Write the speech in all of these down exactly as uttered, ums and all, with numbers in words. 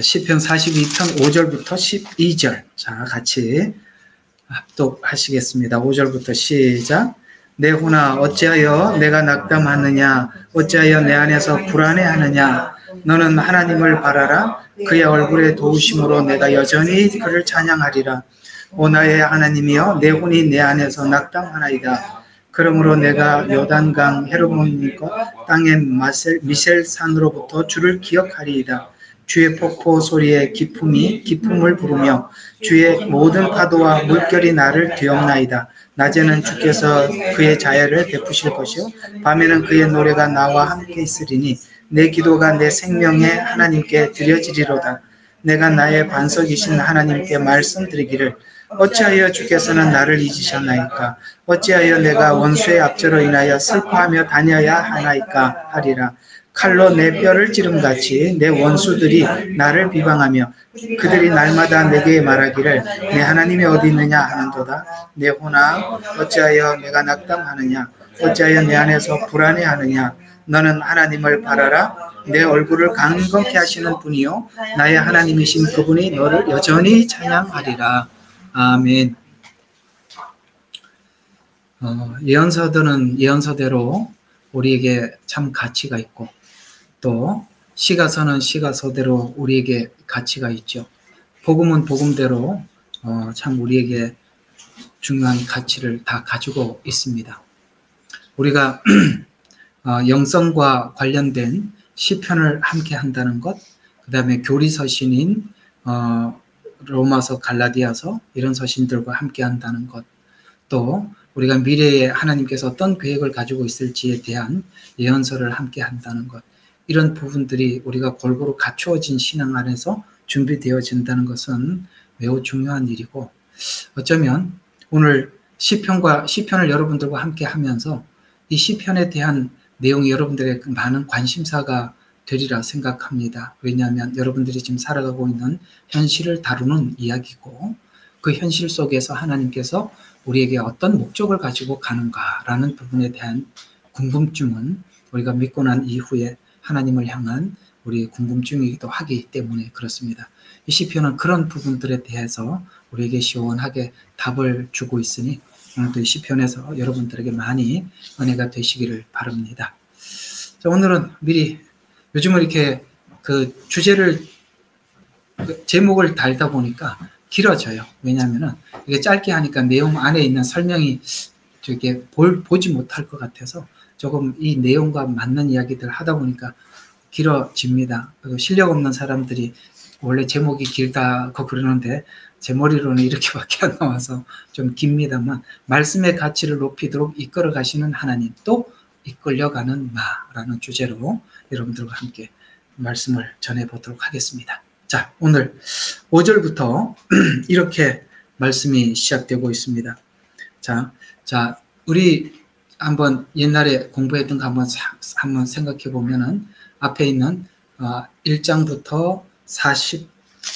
시편 사십이 편 오 절부터 십이 절. 자, 같이 합독하시겠습니다. 오 절부터 시작. 내 혼아 어찌하여 내가 낙담하느냐, 어찌하여 내 안에서 불안해하느냐. 너는 하나님을 바라라. 그의 얼굴의 도우심으로 내가 여전히 그를 찬양하리라. 오 나의 하나님이여, 내 혼이 내 안에서 낙담하나이다. 그러므로 내가 요단강 헤르몬과 땅의 마셀, 미셀 산으로부터 주를 기억하리이다. 주의 폭포 소리에 기품이 기품을 부르며 주의 모든 파도와 물결이 나를 뒤엎나이다. 낮에는 주께서 그의 자애를 베푸실 것이요 밤에는 그의 노래가 나와 함께 있으리니 내 기도가 내 생명의 하나님께 드려지리로다. 내가 나의 반석이신 하나님께 말씀드리기를 어찌하여 주께서는 나를 잊으셨나이까? 어찌하여 내가 원수의 압제로 인하여 슬퍼하며 다녀야 하나이까 하리라. 칼로 내 뼈를 찌름같이 내 원수들이 나를 비방하며 그들이 날마다 내게 말하기를 내 하나님이 어디 있느냐 하는도다. 내 혼아 어찌하여 내가 낙담하느냐, 어찌하여 내 안에서 불안해하느냐. 너는 하나님을 바라라. 내 얼굴을 강건케 하시는 분이요 나의 하나님이신 그분이 너를 여전히 찬양하리라. 아멘. 어, 예언서들은 예언서대로 우리에게 참 가치가 있고 또 시가서는 시가서대로 우리에게 가치가 있죠. 복음은 복음대로 어, 참 우리에게 중요한 가치를 다 가지고 있습니다. 우리가 어, 영성과 관련된 시편을 함께 한다는 것, 그 다음에 교리 서신인 어, 로마서, 갈라디아서 이런 서신들과 함께 한다는 것, 또 우리가 미래에 하나님께서 어떤 계획을 가지고 있을지에 대한 예언서를 함께 한다는 것, 이런 부분들이 우리가 골고루 갖추어진 신앙 안에서 준비되어진다는 것은 매우 중요한 일이고, 어쩌면 오늘 시편과 시편을 여러분들과 함께 하면서 이 시편에 대한 내용이 여러분들의 많은 관심사가 되리라 생각합니다. 왜냐하면 여러분들이 지금 살아가고 있는 현실을 다루는 이야기고 그 현실 속에서 하나님께서 우리에게 어떤 목적을 가지고 가는가라는 부분에 대한 궁금증은 우리가 믿고 난 이후에 하나님을 향한 우리의 궁금증이기도 하기 때문에 그렇습니다. 이 시편은 그런 부분들에 대해서 우리에게 시원하게 답을 주고 있으니 오늘도 이 시편에서 여러분들에게 많이 은혜가 되시기를 바랍니다. 자, 오늘은 미리 요즘은 이렇게 그 주제를 그 제목을 달다 보니까 길어져요. 왜냐하면은 이게 짧게 하니까 내용 안에 있는 설명이 되게 볼, 보지 못할 것 같아서 조금 이 내용과 맞는 이야기들 하다 보니까 길어집니다. 그리고 실력 없는 사람들이 원래 제목이 길다고 그러는데 제 머리로는 이렇게밖에 안 나와서 좀 깁니다만 말씀의 가치를 높이도록 이끌어 가시는 하나님, 또 이끌려가는 마라는 주제로 여러분들과 함께 말씀을 전해보도록 하겠습니다. 자, 오늘 오 절부터 이렇게 말씀이 시작되고 있습니다. 자, 자, 우리 한번 옛날에 공부했던 거 한번, 한번 생각해 보면은 앞에 있는 일 장부터 사십일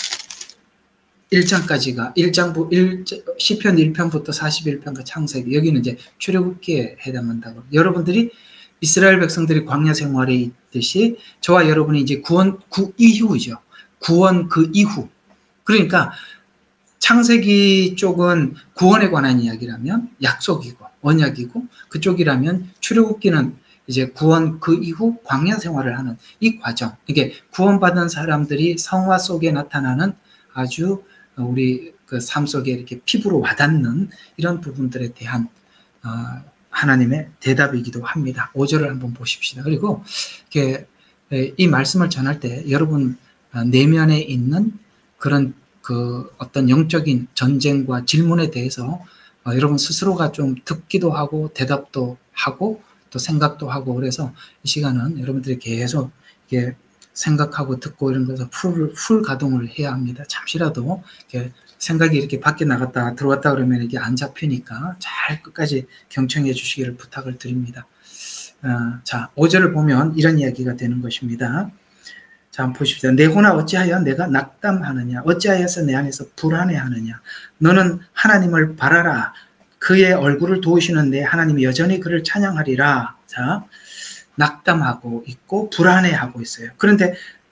장까지가 일 장부 일, 시편 일 편부터 사십일 편과 창세기, 여기는 이제 출애굽기에 해당한다고. 여러분들이 이스라엘 백성들이 광야 생활에 있듯이 저와 여러분이 이제 구원 구 이후죠. 구원 그 이후. 그러니까 창세기 쪽은 구원에 관한 이야기라면 약속이고 언약이고, 그쪽이라면 출애굽기는 이제 구원 그 이후 광야 생활을 하는 이 과정. 이게 구원받은 사람들이 성화 속에 나타나는 아주 우리 그 삶 속에 이렇게 피부로 와닿는 이런 부분들에 대한 어, 하나님의 대답이기도 합니다. 오 절을 한번 보십시다. 그리고 이렇게 이 말씀을 전할 때 여러분 내면에 있는 그런 그 어떤 영적인 전쟁과 질문에 대해서 어, 여러분 스스로가 좀 듣기도 하고 대답도 하고 또 생각도 하고, 그래서 이 시간은 여러분들이 계속 이렇게 생각하고 듣고 이런 것을 풀, 풀 가동을 해야 합니다. 잠시라도 이렇게 생각이 이렇게 밖에 나갔다 들어왔다 그러면 이게 안 잡히니까 잘 끝까지 경청해 주시기를 부탁을 드립니다. 어, 자, 오 절을 보면 이런 이야기가 되는 것입니다. 자, 한번 보십시오. 내 혼아 어찌하여 내가 낙담하느냐, 어찌하여서 내 안에서 불안해하느냐. 너는 하나님을 바라라. 그의 얼굴을 도우시는 내 하나님이 여전히 그를 찬양하리라. 자, 낙담하고 있고 불안해하고 있어요. 그런데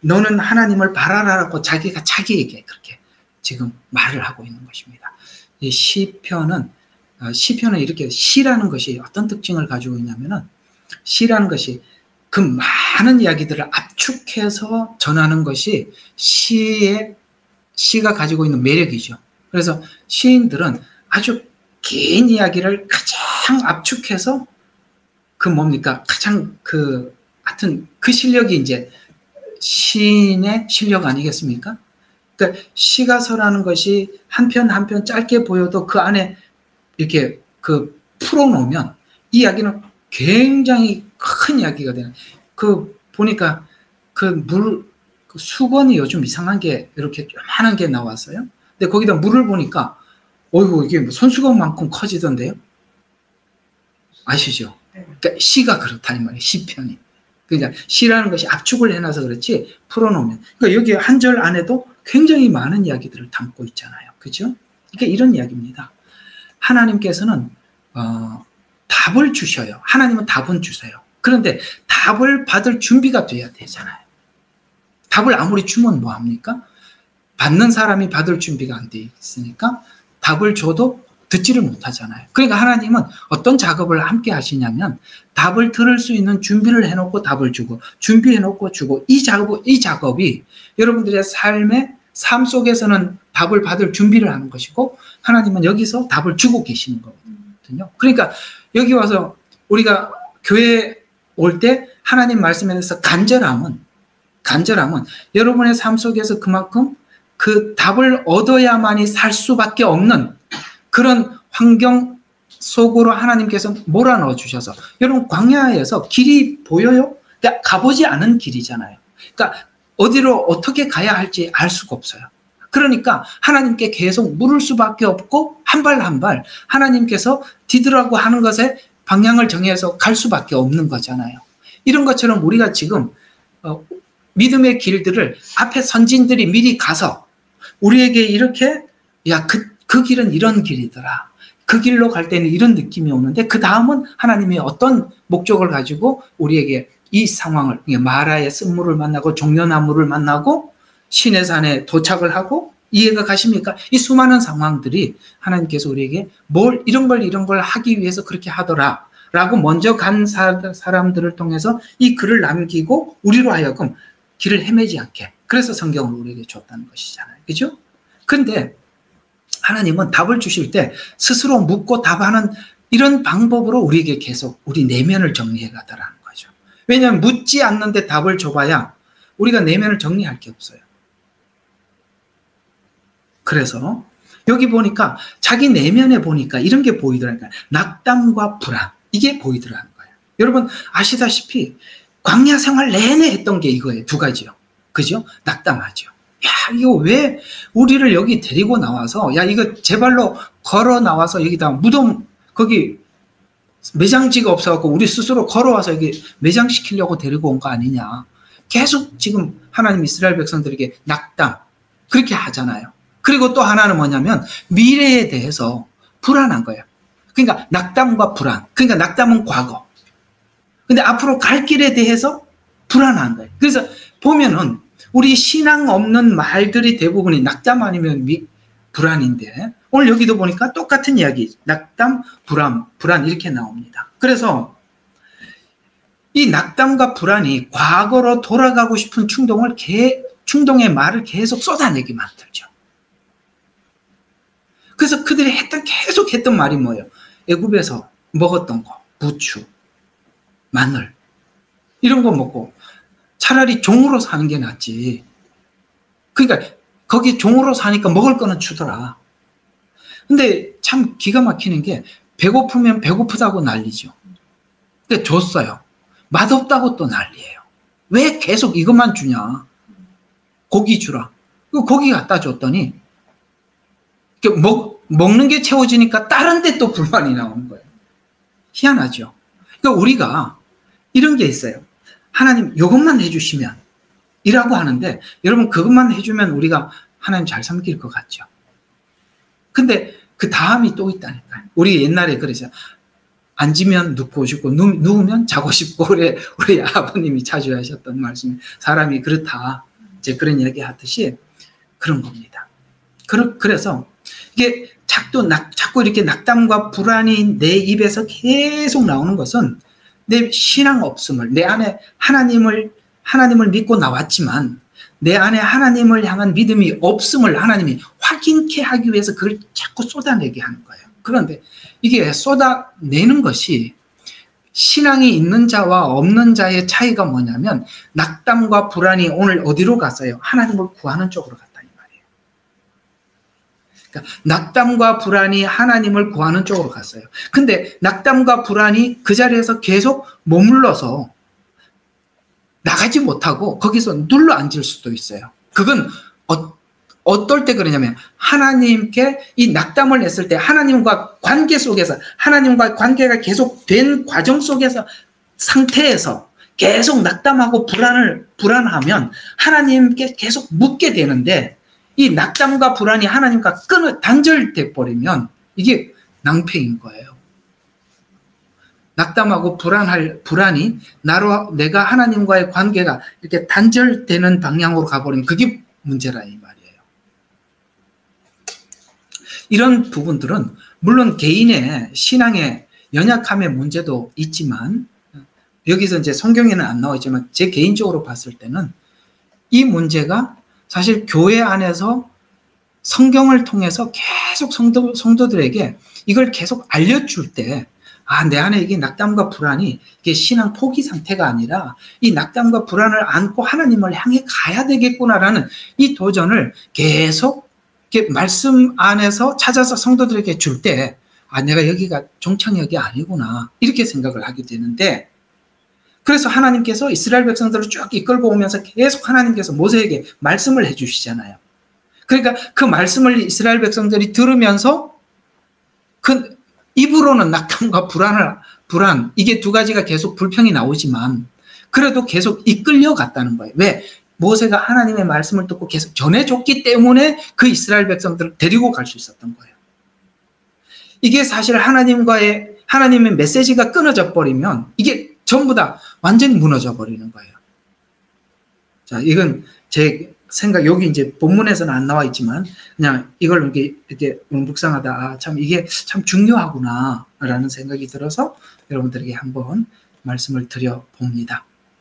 너는 하나님을 바라라라고 자기가 자기에게 그렇게 지금 말을 하고 있는 것입니다. 이 시편은 시편은 이렇게 시라는 것이 어떤 특징을 가지고 있냐면은 시라는 것이 그 많은 이야기들을 압축해서 전하는 것이 시의 시가 가지고 있는 매력이죠. 그래서 시인들은 아주 긴 이야기를 가장 압축해서 그 뭡니까 가장 그 하여튼 그 실력이 이제 시인의 실력 아니겠습니까? 그러니까 시가서라는 것이 한 편 한 편 짧게 보여도 그 안에 이렇게 그 풀어놓으면 이 이야기는 굉장히 큰 이야기가 되는. 그 보니까 그 물 그 수건이 요즘 이상한 게 이렇게 요만한 게 나왔어요. 근데 거기다 물을 보니까 어이구 이게 손수건만큼 커지던데요. 아시죠? 그러니까 시가 그렇다는 말이에요. 시편이. 그러니까 시라는 것이 압축을 해놔서 그렇지 풀어놓으면. 그러니까 여기 한 절 안에도 굉장히 많은 이야기들을 담고 있잖아요. 그렇죠? 그러니까 이런 이야기입니다. 하나님께서는 어, 답을 주셔요. 하나님은 답은 주세요. 그런데 답을 받을 준비가 돼야 되잖아요. 답을 아무리 주면 뭐합니까? 받는 사람이 받을 준비가 안 돼 있으니까 답을 줘도 듣지를 못하잖아요. 그러니까 하나님은 어떤 작업을 함께 하시냐면 답을 들을 수 있는 준비를 해놓고 답을 주고 준비해놓고 주고 이 작업, 이 작업이 여러분들의 삶의 삶 속에서는 답을 받을 준비를 하는 것이고 하나님은 여기서 답을 주고 계시는 거거든요. 그러니까 여기 와서 우리가 교회에 올 때 하나님 말씀에 대해서 간절함은 간절함은 여러분의 삶 속에서 그만큼 그 답을 얻어야만이 살 수밖에 없는 그런 환경 속으로 하나님께서 몰아넣어 주셔서 여러분 광야에서 길이 보여요? 그러니까 가보지 않은 길이잖아요. 그러니까 어디로 어떻게 가야 할지 알 수가 없어요. 그러니까 하나님께 계속 물을 수밖에 없고 한 발 한 발 하나님께서 디드라고 하는 것에 방향을 정해서 갈 수밖에 없는 거잖아요. 이런 것처럼 우리가 지금 어, 믿음의 길들을 앞에 선진들이 미리 가서 우리에게 이렇게 야, 그, 그 길은 이런 길이더라. 그 길로 갈 때는 이런 느낌이 오는데 그 다음은 하나님이 어떤 목적을 가지고 우리에게 이 상황을 마라의 쓴물을 만나고 종려나무를 만나고 시내산에 도착을 하고 이해가 가십니까? 이 수많은 상황들이 하나님께서 우리에게 뭘 이런 걸 이런 걸 하기 위해서 그렇게 하더라 라고 먼저 간 사람들을 통해서 이 글을 남기고 우리로 하여금 길을 헤매지 않게 그래서 성경을 우리에게 줬다는 것이잖아요. 그죠? 근데 하나님은 답을 주실 때 스스로 묻고 답하는 이런 방법으로 우리에게 계속 우리 내면을 정리해 가더라는 거죠. 왜냐하면 묻지 않는데 답을 줘봐야 우리가 내면을 정리할 게 없어요. 그래서 여기 보니까 자기 내면에 보니까 이런 게 보이더라니까요. 낙담과 불안 이게 보이더라는 거예요. 여러분 아시다시피 광야 생활 내내 했던 게 이거예요. 두 가지요. 그죠? 낙담하죠. 야, 이거 왜 우리를 여기 데리고 나와서, 야, 이거 제 발로 걸어 나와서 여기다 무덤, 거기 매장지가 없어갖고 우리 스스로 걸어와서 여기 매장시키려고 데리고 온 거 아니냐. 계속 지금 하나님 이스라엘 백성들에게 낙담, 그렇게 하잖아요. 그리고 또 하나는 뭐냐면 미래에 대해서 불안한 거예요. 그러니까 낙담과 불안. 그러니까 낙담은 과거. 근데 앞으로 갈 길에 대해서 불안한 거예요. 그래서 보면은 우리 신앙 없는 말들이 대부분이 낙담 아니면 미, 불안인데 오늘 여기도 보니까 똑같은 이야기. 낙담, 불안, 불안 이렇게 나옵니다. 그래서 이 낙담과 불안이 과거로 돌아가고 싶은 충동을 개, 충동의 말을 계속 쏟아내게 만들죠. 그래서 그들이 했던 계속 했던 말이 뭐예요? 애굽에서 먹었던 거, 부추, 마늘 이런 거 먹고 차라리 종으로 사는 게 낫지. 그러니까 거기 종으로 사니까 먹을 거는 주더라. 근데 참 기가 막히는 게 배고프면 배고프다고 난리죠. 근데 줬어요. 맛없다고 또 난리예요. 왜 계속 이것만 주냐. 고기 주라. 고기 갖다 줬더니 먹, 먹는 게 채워지니까 다른 데 또 불만이 나오는 거예요. 희한하죠. 그러니까 우리가 이런 게 있어요. 하나님 이것만 해주시면 이라고 하는데 여러분 그것만 해주면 우리가 하나님 잘 섬길 것 같죠. 근데 그 다음이 또 있다니까요. 우리 옛날에 그러죠. 앉으면 눕고 싶고 누, 누우면 자고 싶고 우리, 우리 아버님이 자주 하셨던 말씀이 사람이 그렇다. 이제 그런 얘기 하듯이 그런 겁니다. 그래서 이게 자꾸, 낙, 자꾸 이렇게 낙담과 불안이 내 입에서 계속 나오는 것은 내 신앙 없음을, 내 안에 하나님을, 하나님을 믿고 나왔지만 내 안에 하나님을 향한 믿음이 없음을 하나님이 확인케 하기 위해서 그걸 자꾸 쏟아내게 하는 거예요. 그런데 이게 쏟아내는 것이 신앙이 있는 자와 없는 자의 차이가 뭐냐면 낙담과 불안이 오늘 어디로 갔어요? 하나님을 구하는 쪽으로 갔다 이 말이에요. 그러니까 낙담과 불안이 하나님을 구하는 쪽으로 갔어요. 근데 낙담과 불안이 그 자리에서 계속 머물러서 나가지 못하고 거기서 눌러 앉을 수도 있어요. 그건 어, 어떨 때 그러냐면 하나님께 이 낙담을 냈을 때 하나님과 관계 속에서 하나님과 관계가 계속 된 과정 속에서 상태에서 계속 낙담하고 불안을 불안하면 하나님께 계속 묻게 되는데 이 낙담과 불안이 하나님과 끊어 단절돼 버리면 이게 낭패인 거예요. 낙담하고 불안할, 불안이 나로, 내가 하나님과의 관계가 이렇게 단절되는 방향으로 가버리면 그게 문제라 이 말이에요. 이런 부분들은 물론 개인의 신앙의 연약함의 문제도 있지만 여기서 이제 성경에는 안 나와 있지만 제 개인적으로 봤을 때는 이 문제가 사실 교회 안에서 성경을 통해서 계속 성도, 성도들에게 이걸 계속 알려줄 때 아, 내 안에 이게 낙담과 불안이 이게 신앙 포기 상태가 아니라 이 낙담과 불안을 안고 하나님을 향해 가야 되겠구나라는 이 도전을 계속 이렇게 말씀 안에서 찾아서 성도들에게 줄 때 아, 내가 여기가 종착역이 아니구나 이렇게 생각을 하게 되는데 그래서 하나님께서 이스라엘 백성들을 쭉 이끌고 오면서 계속 하나님께서 모세에게 말씀을 해주시잖아요. 그러니까 그 말씀을 이스라엘 백성들이 들으면서 그 입으로는 낙담과 불안을, 불안, 이게 두 가지가 계속 불평이 나오지만, 그래도 계속 이끌려 갔다는 거예요. 왜? 모세가 하나님의 말씀을 듣고 계속 전해줬기 때문에 그 이스라엘 백성들을 데리고 갈 수 있었던 거예요. 이게 사실 하나님과의, 하나님의 메시지가 끊어져 버리면, 이게 전부 다 완전히 무너져 버리는 거예요. 자, 이건 제 생각, 여기 이제 본문에서는 안 나와 있지만, 그냥 이걸 이렇게, 이렇게 묵상하다, 아, 참, 이게 참 중요하구나, 라는 생각이 들어서 여러분들에게 한번 말씀을 드려 봅니다.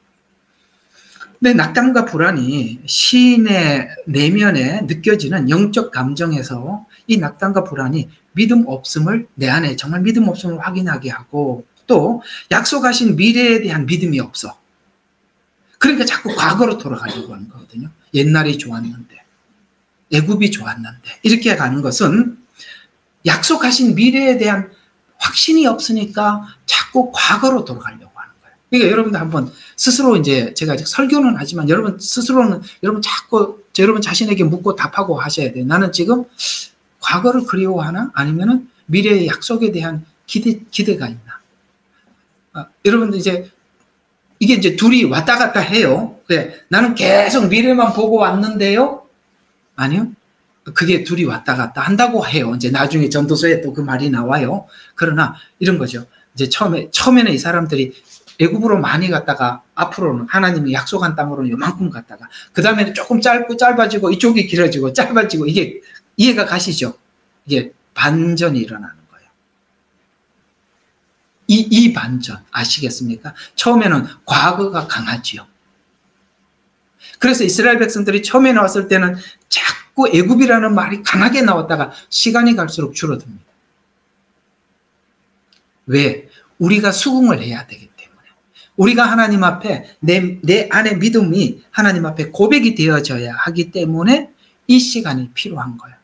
근데 낙담과 불안이 시인의 내면에 느껴지는 영적 감정에서 이 낙담과 불안이 믿음 없음을, 내 안에 정말 믿음 없음을 확인하게 하고, 또 약속하신 미래에 대한 믿음이 없어. 그러니까 자꾸 과거로 돌아가려고 하는 거거든요. 옛날이 좋았는데, 애굽이 좋았는데 이렇게 가는 것은 약속하신 미래에 대한 확신이 없으니까 자꾸 과거로 돌아가려고 하는 거예요. 그러니까 여러분도 한번 스스로 이제 제가 아직 설교는 하지만 여러분 스스로는 여러분 자꾸 여러분 자신에게 묻고 답하고 하셔야 돼요. 나는 지금 과거를 그리워하나 아니면은 미래의 약속에 대한 기대 기대가 있나? 아, 여러분들 이제 이게 이제 둘이 왔다 갔다 해요. 그래, 나는 계속 미래만 보고 왔는데요. 아니요. 그게 둘이 왔다 갔다 한다고 해요. 이제 나중에 전도서에 또 그 말이 나와요. 그러나 이런 거죠. 이제 처음에, 처음에는 이 사람들이 애굽으로 많이 갔다가 앞으로는 하나님이 약속한 땅으로는 요만큼 갔다가 그 다음에는 조금 짧고 짧아지고 이쪽이 길어지고 짧아지고 이게 이해가 가시죠? 이게 반전이 일어나는 거예요. 이, 이 반전 아시겠습니까? 처음에는 과거가 강하지요. 그래서 이스라엘 백성들이 처음에 나왔을 때는 자꾸 애굽이라는 말이 강하게 나왔다가 시간이 갈수록 줄어듭니다. 왜? 우리가 수긍을 해야 되기 때문에. 우리가 하나님 앞에 내, 내 안에 믿음이 하나님 앞에 고백이 되어져야 하기 때문에 이 시간이 필요한 거예요.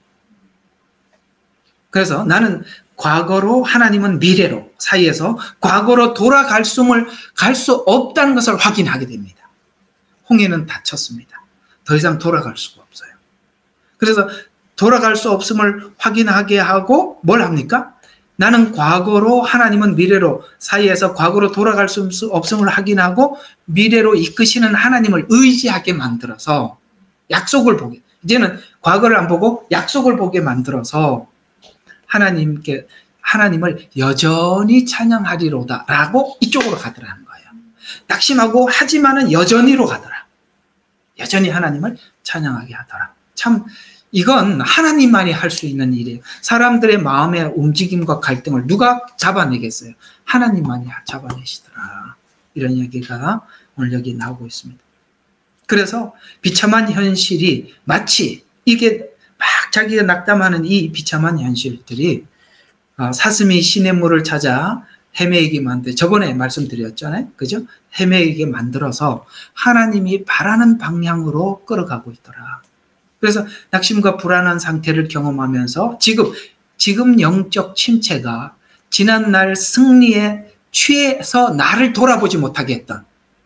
그래서 나는 과거로 하나님은 미래로 사이에서 과거로 돌아갈 수를 갈 수 없다는 것을 확인하게 됩니다. 홍해는 닫혔습니다. 더 이상 돌아갈 수가 없어요. 그래서 돌아갈 수 없음을 확인하게 하고 뭘 합니까? 나는 과거로 하나님은 미래로 사이에서 과거로 돌아갈 수 없음을 확인하고 미래로 이끄시는 하나님을 의지하게 만들어서 약속을 보게, 이제는 과거를 안 보고 약속을 보게 만들어서 하나님께, 하나님을 여전히 찬양하리로다 라고 이쪽으로 가더라는 거예요. 낙심하고 하지만은 여전히로 가더라. 여전히 하나님을 찬양하게 하더라. 참 이건 하나님만이 할 수 있는 일이에요. 사람들의 마음의 움직임과 갈등을 누가 잡아내겠어요? 하나님만이 잡아내시더라. 이런 얘기가 오늘 여기 나오고 있습니다. 그래서 비참한 현실이 마치 이게 막 자기가 낙담하는 이 비참한 현실들이 사슴이 시냇물을 찾아 헤매이게 만들, 저번에 말씀드렸잖아요. 그죠? 헤매이게 만들어서 하나님이 바라는 방향으로 끌어가고 있더라. 그래서 낙심과 불안한 상태를 경험하면서 지금, 지금 영적 침체가 지난날 승리에 취해서 나를 돌아보지 못하게 했던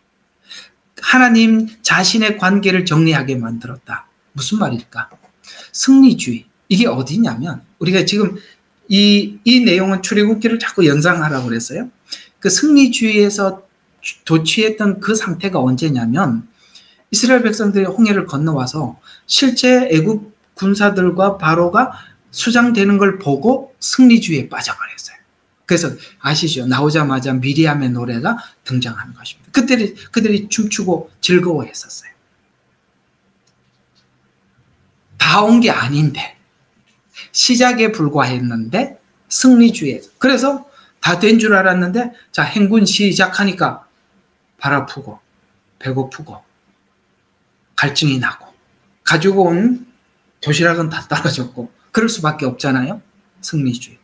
하나님 자신의 관계를 정리하게 만들었다. 무슨 말일까? 승리주의. 이게 어디냐면 우리가 지금 이, 이 내용은 출애굽기를 자꾸 연상하라고 그랬어요. 그 승리주의에서 도취했던 그 상태가 언제냐면 이스라엘 백성들이 홍해를 건너와서 실제 애굽 군사들과 바로가 수장되는 걸 보고 승리주의에 빠져버렸어요. 그래서 아시죠? 나오자마자 미리암의 노래가 등장하는 것입니다. 그들이, 그들이 춤추고 즐거워했었어요. 다 온 게 아닌데 시작에 불과했는데 승리주의에서 그래서 다 된 줄 알았는데 자 행군 시작하니까 발 아프고 배고프고 갈증이 나고 가지고 온 도시락은 다 떨어졌고 그럴 수밖에 없잖아요. 승리주의.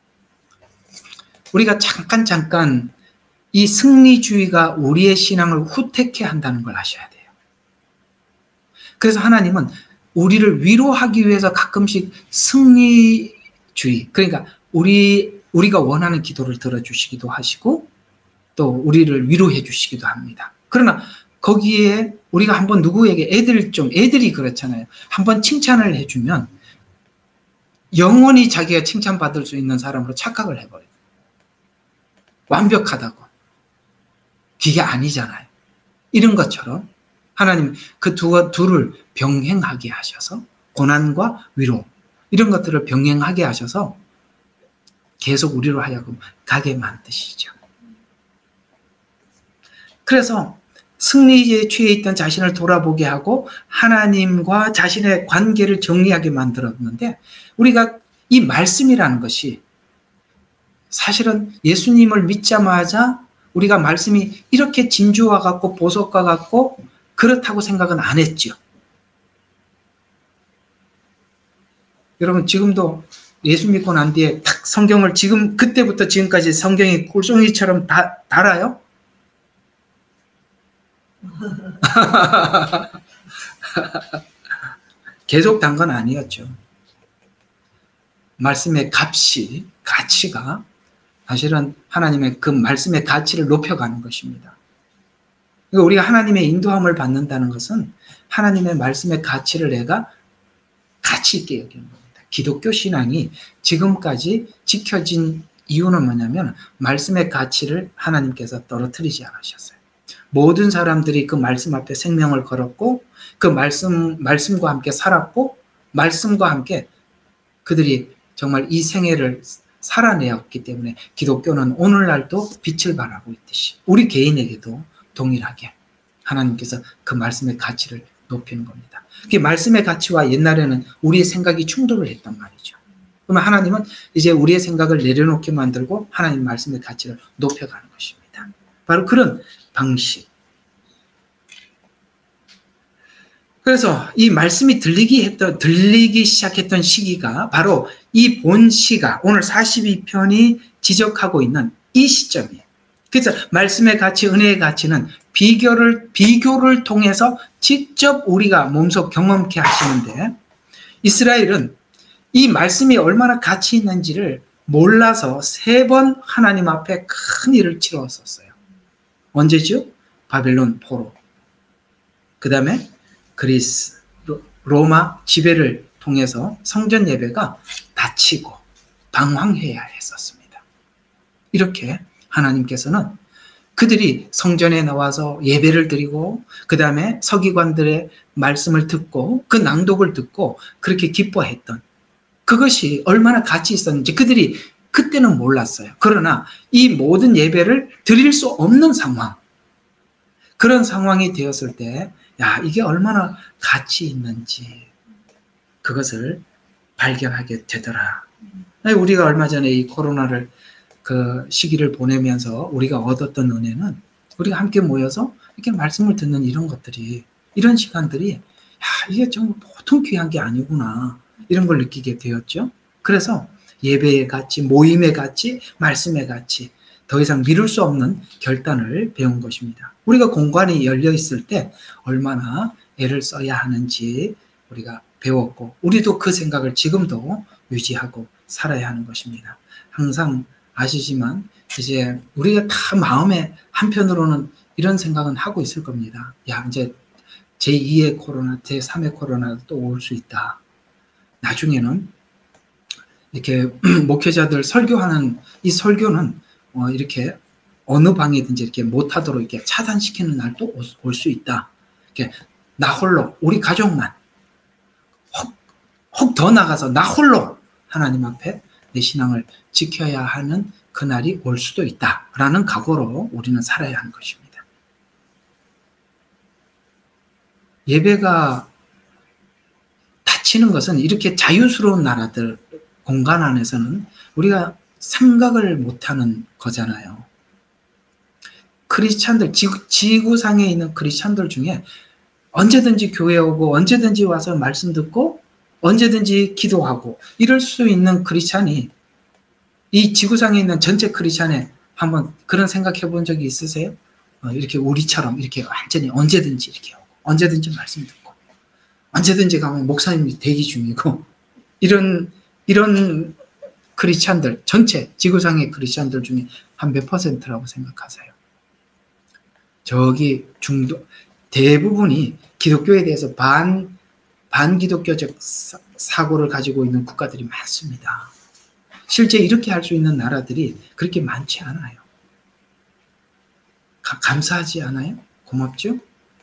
우리가 잠깐 잠깐 이 승리주의가 우리의 신앙을 후퇴케 한다는 걸 아셔야 돼요. 그래서 하나님은 우리를 위로하기 위해서 가끔씩 승리주의, 그러니까 우리, 우리가 원하는 기도를 들어주시기도 하시고 또 우리를 위로해 주시기도 합니다. 그러나 거기에 우리가 한번 누구에게 애들 좀, 애들이 그렇잖아요. 한번 칭찬을 해주면 영원히 자기가 칭찬받을 수 있는 사람으로 착각을 해버려요. 완벽하다고. 그게 아니잖아요. 이런 것처럼 하나님 그 두, 둘을 병행하게 하셔서 고난과 위로 이런 것들을 병행하게 하셔서 계속 우리로 하여금 가게 만드시죠. 그래서 승리에 취해 있던 자신을 돌아보게 하고 하나님과 자신의 관계를 정리하게 만들었는데 우리가 이 말씀이라는 것이 사실은 예수님을 믿자마자 우리가 말씀이 이렇게 진주와 같고 보석과 같고 그렇다고 생각은 안 했죠. 여러분 지금도 예수 믿고 난 뒤에 딱 성경을 지금 그때부터 지금까지 성경이 꿀송이처럼 다, 달아요? 계속 단 건 아니었죠. 말씀의 값이, 가치가 사실은 하나님의 그 말씀의 가치를 높여가는 것입니다. 그러니까 우리가 하나님의 인도함을 받는다는 것은 하나님의 말씀의 가치를 내가 가치 있게 여기는 겁니다. 기독교 신앙이 지금까지 지켜진 이유는 뭐냐면 말씀의 가치를 하나님께서 떨어뜨리지 않으셨어요. 모든 사람들이 그 말씀 앞에 생명을 걸었고 그 말씀, 말씀과 함께 살았고 말씀과 함께 그들이 정말 이 생애를 살아내었기 때문에 기독교는 오늘날도 빛을 발하고 있듯이 우리 개인에게도 동일하게 하나님께서 그 말씀의 가치를 높이는 겁니다. 그 말씀의 가치와 옛날에는 우리의 생각이 충돌을 했단 말이죠. 그러면 하나님은 이제 우리의 생각을 내려놓게 만들고 하나님 말씀의 가치를 높여가는 것입니다. 바로 그런 방식. 그래서 이 말씀이 들리기 했던, 들리기 시작했던 시기가 바로 이 본 시가 오늘 사십이 편이 지적하고 있는 이 시점이에요. 그래서 말씀의 가치, 은혜의 가치는 비교를, 비교를 통해서 직접 우리가 몸소 경험케 하시는데 이스라엘은 이 말씀이 얼마나 가치 있는지를 몰라서 세 번 하나님 앞에 큰 일을 치렀었어요. 언제죠? 바벨론 포로. 그 다음에 그리스, 로마 지배를 통해서 성전 예배가 닫히고 방황해야 했었습니다. 이렇게 하나님께서는 그들이 성전에 나와서 예배를 드리고 그 다음에 서기관들의 말씀을 듣고 그 낭독을 듣고 그렇게 기뻐했던 그것이 얼마나 가치 있었는지 그들이 그때는 몰랐어요. 그러나 이 모든 예배를 드릴 수 없는 상황, 그런 상황이 되었을 때 야, 이게 얼마나 가치 있는지 그것을 발견하게 되더라. 우리가 얼마 전에 이 코로나를 그 시기를 보내면서 우리가 얻었던 은혜는 우리가 함께 모여서 이렇게 말씀을 듣는 이런 것들이, 이런 시간들이, 야, 이게 정말 보통 귀한 게 아니구나, 이런 걸 느끼게 되었죠. 그래서 예배의 가치, 모임의 가치, 말씀의 가치, 더 이상 미룰 수 없는 결단을 배운 것입니다. 우리가 공간이 열려 있을 때 얼마나 애를 써야 하는지 우리가 배웠고, 우리도 그 생각을 지금도 유지하고 살아야 하는 것입니다. 항상 아시지만 이제 우리가 다 마음에 한편으로는 이런 생각은 하고 있을 겁니다. 야, 이제 제이의 코로나, 제삼의 코로나도 또 올 수 있다. 나중에는 이렇게 목회자들 설교하는 이 설교는 어 이렇게 어느 방이든지 이렇게 못하도록 이렇게 차단시키는 날도 올 수 있다. 이렇게 나 홀로, 우리 가족만, 혹, 혹 더 나가서 나 홀로 하나님 앞에 내 신앙을 지켜야 하는 그날이 올 수도 있다라는 각오로 우리는 살아야 하는 것입니다. 예배가 닫히는 것은 이렇게 자유스러운 나라들, 공간 안에서는 우리가 생각을 못하는 거잖아요. 크리스찬들, 지구, 지구상에 있는 크리스찬들 중에 언제든지 교회 오고 언제든지 와서 말씀 듣고 언제든지 기도하고 이럴 수 있는 크리스찬이 이 지구상에 있는 전체 크리스찬에 한번 그런 생각해 본 적이 있으세요? 어, 이렇게 우리처럼 이렇게 완전히 언제든지 이렇게 오고 언제든지 말씀 듣고 언제든지 가면 목사님이 대기 중이고 이런 이런 크리스찬들, 전체 지구상의 크리스찬들 중에 한 몇 퍼센트라고 생각하세요? 저기 중도 대부분이 기독교에 대해서 반 반기독교적 사고를 가지고 있는 국가들이 많습니다. 실제 이렇게 할 수 있는 나라들이 그렇게 많지 않아요. 가, 감사하지 않아요? 고맙죠?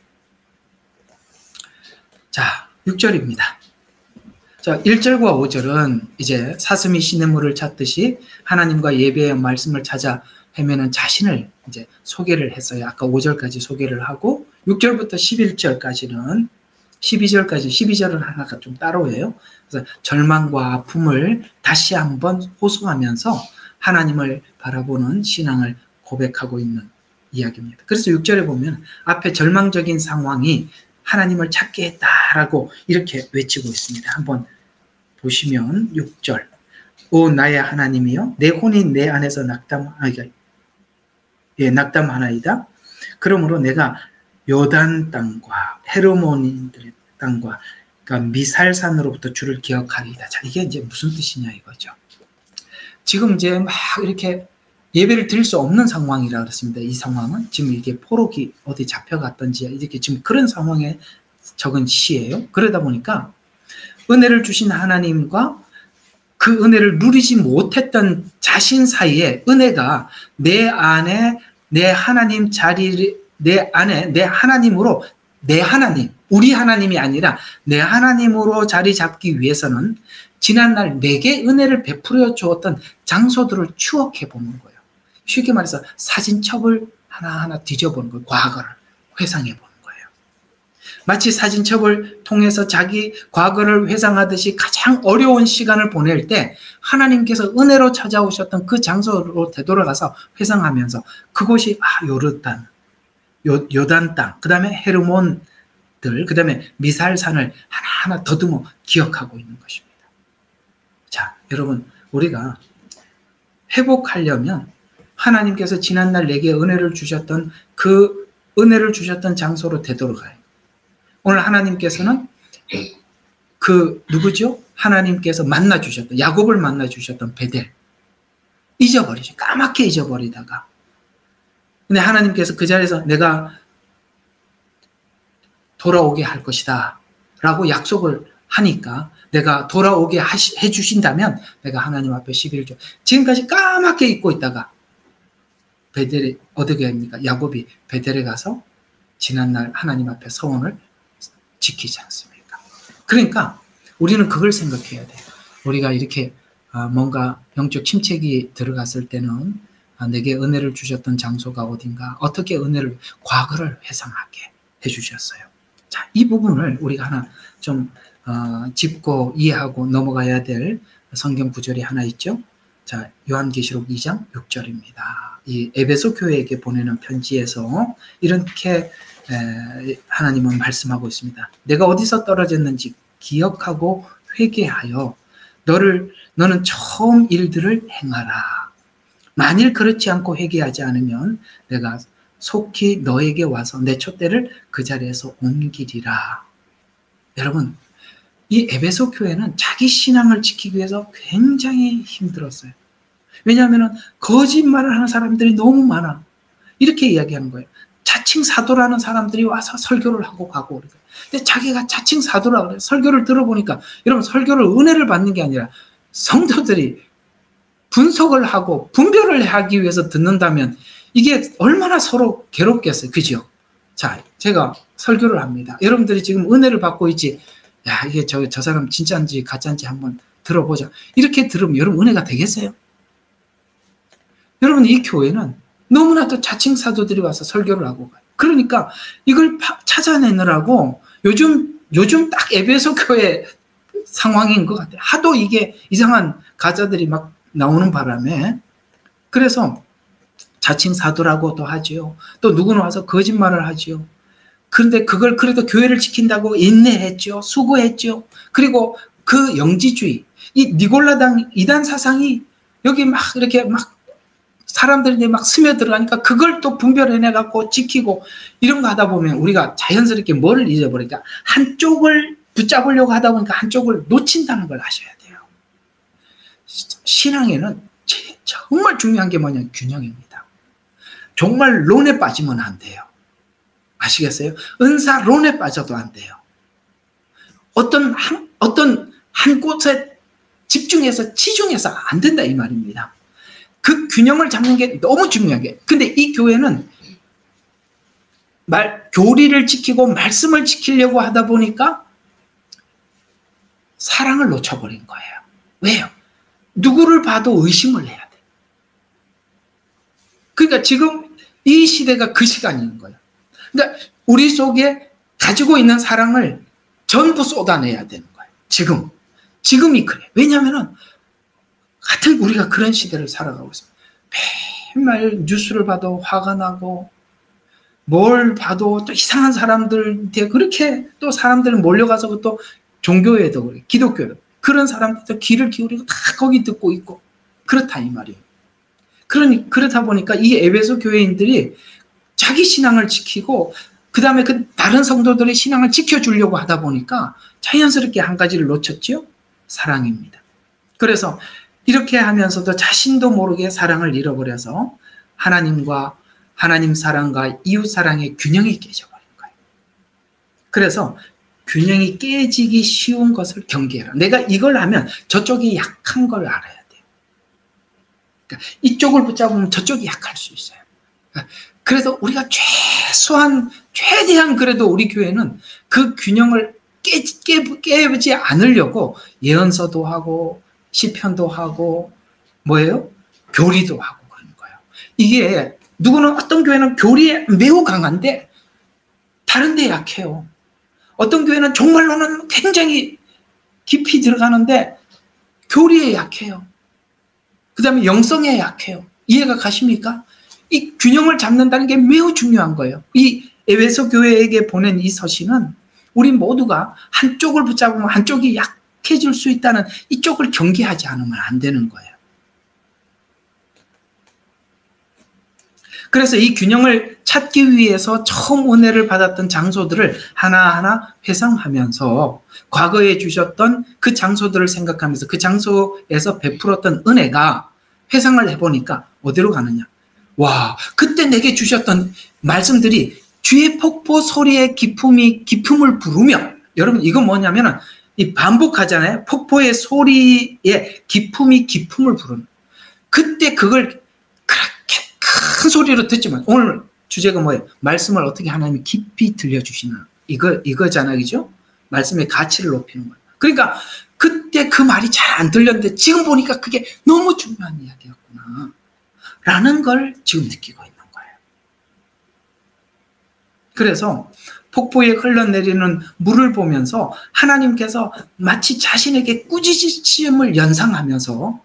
자, 육 절입니다. 자, 일 절과 오 절은 이제 사슴이 시냇물을 찾듯이 하나님과 예배의 말씀을 찾아 헤매는 자신을 이제 소개를 했어요. 아까 오 절까지 소개를 하고 육 절부터 십일 절까지는 십이 절까지, 십이 절은 하나가 좀 따로예요. 그래서 절망과 아픔을 다시 한번 호소하면서 하나님을 바라보는 신앙을 고백하고 있는 이야기입니다. 그래서 육 절에 보면 앞에 절망적인 상황이 하나님을 찾게 했다라고 이렇게 외치고 있습니다. 한번 보시면 육 절. 오 나의 하나님이여 내 혼이 내 안에서 낙담하이다. 예, 낙담하나이다. 그러므로 내가 요단 땅과 헤르몬인들의 땅과 그러니까 미살산으로부터 주를 기억하리이다. 자, 이게 이제 무슨 뜻이냐 이거죠. 지금 이제 막 이렇게 예배를 드릴 수 없는 상황이라 그랬습니다. 이 상황은 지금 이게 포로기 어디 잡혀갔던지 이렇게 지금 그런 상황에 적은 시예요. 그러다 보니까 은혜를 주신 하나님과 그 은혜를 누리지 못했던 자신 사이에 은혜가 내 안에 내 하나님 자리를 내 안에 내 하나님으로 내 하나님 우리 하나님이 아니라 내 하나님으로 자리 잡기 위해서는 지난날 내게 은혜를 베풀어 주었던 장소들을 추억해 보는 거예요. 쉽게 말해서 사진첩을 하나하나 뒤져보는 거예요. 과거를 회상해 보는 거예요. 마치 사진첩을 통해서 자기 과거를 회상하듯이 가장 어려운 시간을 보낼 때 하나님께서 은혜로 찾아오셨던 그 장소로 되돌아가서 회상하면서 그곳이 아 요르단, 요, 요단 땅, 그 다음에 헤르몬들, 그 다음에 미살산을 하나하나 더듬어 기억하고 있는 것입니다. 자, 여러분 우리가 회복하려면 하나님께서 지난날 내게 은혜를 주셨던 그 은혜를 주셨던 장소로 되돌아가요. 오늘 하나님께서는 그 누구죠? 하나님께서 만나 주셨던 야곱을 만나 주셨던 베델 잊어버리죠. 까맣게 잊어버리다가 근데 하나님께서 그 자리에서 내가 돌아오게 할 것이다 라고 약속을 하니까 내가 돌아오게 하시, 해주신다면 내가 하나님 앞에 십일 조 지금까지 까맣게 잊고 있다가 베델이 어떻게 합니까? 야곱이 베델에 가서 지난날 하나님 앞에 서원을 지키지 않습니까? 그러니까 우리는 그걸 생각해야 돼요. 우리가 이렇게 뭔가 영적 침체기 들어갔을 때는 내게 은혜를 주셨던 장소가 어딘가 어떻게 은혜를 과거를 회상하게 해주셨어요. 자, 이 부분을 우리가 하나 좀 어, 짚고 이해하고 넘어가야 될 성경 구절이 하나 있죠. 자, 요한계시록 이 장 육 절입니다. 이 에베소 교회에게 보내는 편지에서 이렇게 에, 하나님은 말씀하고 있습니다. 내가 어디서 떨어졌는지 기억하고 회개하여 너를 너는 처음 일들을 행하라. 만일 그렇지 않고 회개하지 않으면 내가 속히 너에게 와서 내 촛대를 그 자리에서 옮기리라. 여러분, 이 에베소 교회는 자기 신앙을 지키기 위해서 굉장히 힘들었어요. 왜냐하면 거짓말을 하는 사람들이 너무 많아. 이렇게 이야기하는 거예요. 자칭 사도라는 사람들이 와서 설교를 하고 가고. 근데 자기가 자칭 사도라 그래. 설교를 들어보니까, 여러분, 설교를 은혜를 받는 게 아니라 성도들이 분석을 하고 분별을 하기 위해서 듣는다면 이게 얼마나 서로 괴롭겠어요. 그죠? 자, 제가 설교를 합니다. 여러분들이 지금 은혜를 받고 있지. 야, 이게 저, 저 사람 진짜인지 가짜인지 한번 들어보자. 이렇게 들으면 여러분 은혜가 되겠어요? 여러분, 이 교회는 너무나도 자칭 사도들이 와서 설교를 하고 가요. 그러니까 이걸 파, 찾아내느라고 요즘, 요즘 딱 에베소 교회 상황인 것 같아요. 하도 이게 이상한 가짜들이 막 나오는 바람에. 그래서 자칭 사도라고도 하지요. 또 누구는 와서 거짓말을 하지요. 그런데 그걸 그래도 교회를 지킨다고 인내했죠. 수고했죠. 그리고 그 영지주의, 이 니골라당 이단 사상이 여기 막 이렇게 막 사람들이 막 스며들어가니까 그걸 또 분별해내갖고 지키고 이런 거 하다 보면 우리가 자연스럽게 뭐를 잊어버리니까 한쪽을 붙잡으려고 하다 보니까 한쪽을 놓친다는 걸 아셔야 돼요. 신앙에는 정말 중요한 게 뭐냐면 균형입니다. 정말 론에 빠지면 안 돼요. 아시겠어요? 은사 론에 빠져도 안 돼요. 어떤 한, 어떤 한 곳에 집중해서 치중해서 안 된다 이 말입니다. 그 균형을 잡는 게 너무 중요한 게. 근데 이 교회는 말, 교리를 지키고 말씀을 지키려고 하다 보니까 사랑을 놓쳐버린 거예요. 왜요? 누구를 봐도 의심을 해야 돼. 그러니까 지금 이 시대가 그 시간인 거예요. 그러니까 우리 속에 가지고 있는 사랑을 전부 쏟아내야 되는 거예요. 지금. 지금이 그래. 왜냐하면 같은 우리가 그런 시대를 살아가고 있습니다. 맨날 뉴스를 봐도 화가 나고 뭘 봐도 또 이상한 사람들한테 그렇게 또 사람들은 몰려가서 또 종교에도 그래. 기독교에도 그런 사람들도 귀를 기울이고 다 거기 듣고 있고 그렇다 이 말이에요. 그러니 그렇다 보니까 이 에베소 교회인들이 자기 신앙을 지키고 그 다음에 그 다른 성도들의 신앙을 지켜주려고 하다 보니까 자연스럽게 한 가지를 놓쳤죠. 사랑입니다. 그래서 이렇게 하면서도 자신도 모르게 사랑을 잃어버려서 하나님과 하나님 사랑과 이웃 사랑의 균형이 깨져버린 거예요. 그래서 균형이 깨지기 쉬운 것을 경계해라. 내가 이걸 하면 저쪽이 약한 걸 알아야 돼요. 그러니까 이쪽을 붙잡으면 저쪽이 약할 수 있어요. 그래서 우리가 최소한 최대한 그래도 우리 교회는 그 균형을 깨, 깨, 깨지 않으려고 예언서도 하고 시편도 하고 뭐예요? 교리도 하고 그런 거예요. 이게 누구는 어떤 교회는 교리에 매우 강한데 다른 데 약해요. 어떤 교회는 정말로는 굉장히 깊이 들어가는데 교리에 약해요. 그 다음에 영성에 약해요. 이해가 가십니까? 이 균형을 잡는다는 게 매우 중요한 거예요. 이 에베소 교회에게 보낸 이 서신은 우리 모두가 한쪽을 붙잡으면 한쪽이 약해질 수 있다는 이쪽을 경계하지 않으면 안 되는 거예요. 그래서 이 균형을 찾기 위해서 처음 은혜를 받았던 장소들을 하나하나 회상하면서 과거에 주셨던 그 장소들을 생각하면서 그 장소에서 베풀었던 은혜가 회상을 해보니까 어디로 가느냐. 와, 그때 내게 주셨던 말씀들이 주의 폭포 소리의 기품이 기품을 부르며, 여러분 이건 뭐냐면은 이 반복하잖아요. 폭포의 소리의 기품이 기품을 부르는. 그때 그걸 그렇게 큰 소리로 듣지만 오늘 주제가 뭐예요? 말씀을 어떻게 하나님이 깊이 들려주시나. 이거, 이거잖아요. 그죠? 말씀의 가치를 높이는 거예요. 그러니까 그때 그 말이 잘 안 들렸는데 지금 보니까 그게 너무 중요한 이야기였구나. 라는 걸 지금 느끼고 있는 거예요. 그래서 폭포에 흘러내리는 물을 보면서 하나님께서 마치 자신에게 꾸짖음을 연상하면서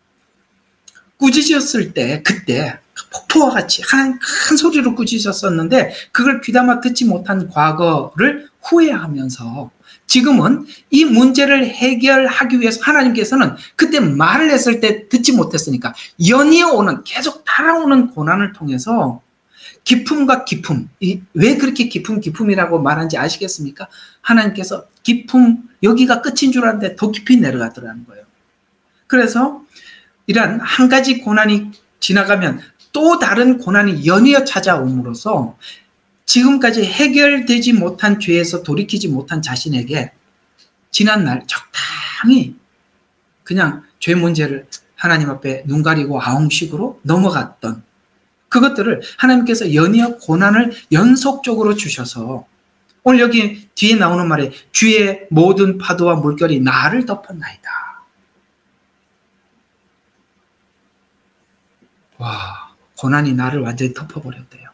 꾸짖었을 때, 그때 폭포와 같이 하나님 큰 소리로 꾸짖었었는데 그걸 귀담아 듣지 못한 과거를 후회하면서 지금은 이 문제를 해결하기 위해서 하나님께서는 그때 말을 했을 때 듣지 못했으니까 연이어 오는, 계속 따라오는 고난을 통해서 기품과 기품, 왜 그렇게 기품 기품이라고 말하는지 아시겠습니까? 하나님께서 기품, 여기가 끝인 줄 알았는데 더 깊이 내려가더라는 거예요. 그래서 이런 한 가지 고난이 지나가면 또 다른 고난이 연이어 찾아옴으로써 지금까지 해결되지 못한 죄에서 돌이키지 못한 자신에게 지난날 적당히 그냥 죄 문제를 하나님 앞에 눈 가리고 아웅식으로 넘어갔던 그것들을 하나님께서 연이어 고난을 연속적으로 주셔서 오늘 여기 뒤에 나오는 말에 주의 모든 파도와 물결이 나를 덮었나이다. 와, 고난이 나를 완전히 덮어버렸대요.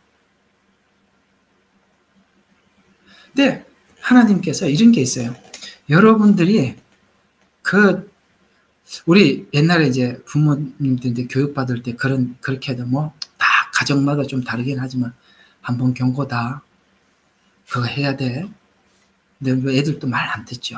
근데 하나님께서 이런 게 있어요. 여러분들이 그 우리 옛날에 이제 부모님들 교육받을 때 그런 그렇게 해도 뭐 다 가정마다 좀 다르긴 하지만 한 번 경고다. 그거 해야 돼. 근데 애들도 말 안 듣죠.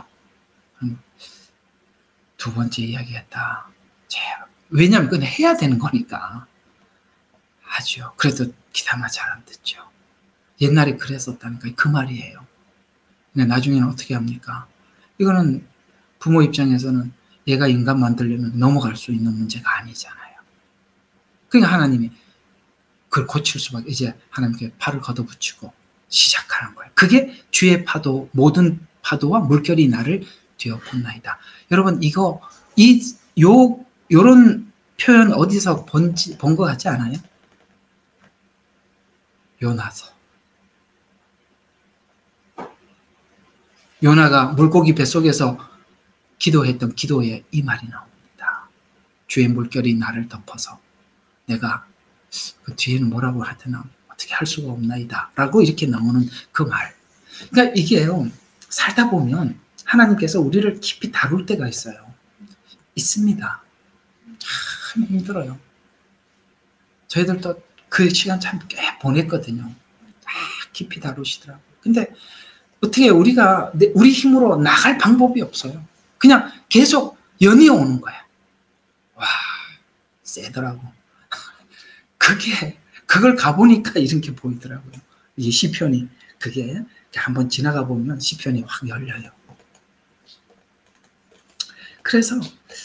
두 번째 이야기했다. 왜냐하면 그건 해야 되는 거니까. 하죠. 그래도 귀담아 잘 안 듣죠. 옛날에 그랬었다니까 그 말이에요. 근데 나중에는 어떻게 합니까? 이거는 부모 입장에서는 얘가 인간 만들려면 넘어갈 수 있는 문제가 아니잖아요. 그러니까 하나님이 그걸 고칠 수밖에, 이제 하나님께 팔을 걷어붙이고 시작하는 거예요. 그게 주의 파도, 모든 파도와 물결이 나를 뒤엎었나이다. 여러분 이거 이 요 요런 표현 어디서 본지 본 것 같지 않아요? 요나서. 요나가 물고기 뱃속에서 기도했던 기도에 이 말이 나옵니다. 주의 물결이 나를 덮어서 내가 그 뒤에는 뭐라고 하더나 어떻게 할 수가 없나이다 라고 이렇게 나오는 그 말. 그러니까 이게요, 살다 보면 하나님께서 우리를 깊이 다룰 때가 있어요. 있습니다. 참 힘들어요. 저희들도 그 시간 참 꽤 보냈거든요. 아, 깊이 다루시더라고요. 근데 어떻게 우리가 우리 힘으로 나갈 방법이 없어요. 그냥 계속 연이어 오는 거야. 와, 세더라고. 그게 그걸 가보니까 이런 게 보이더라고요. 이 시편이 그게 한번 지나가 보면 시편이 확 열려요. 그래서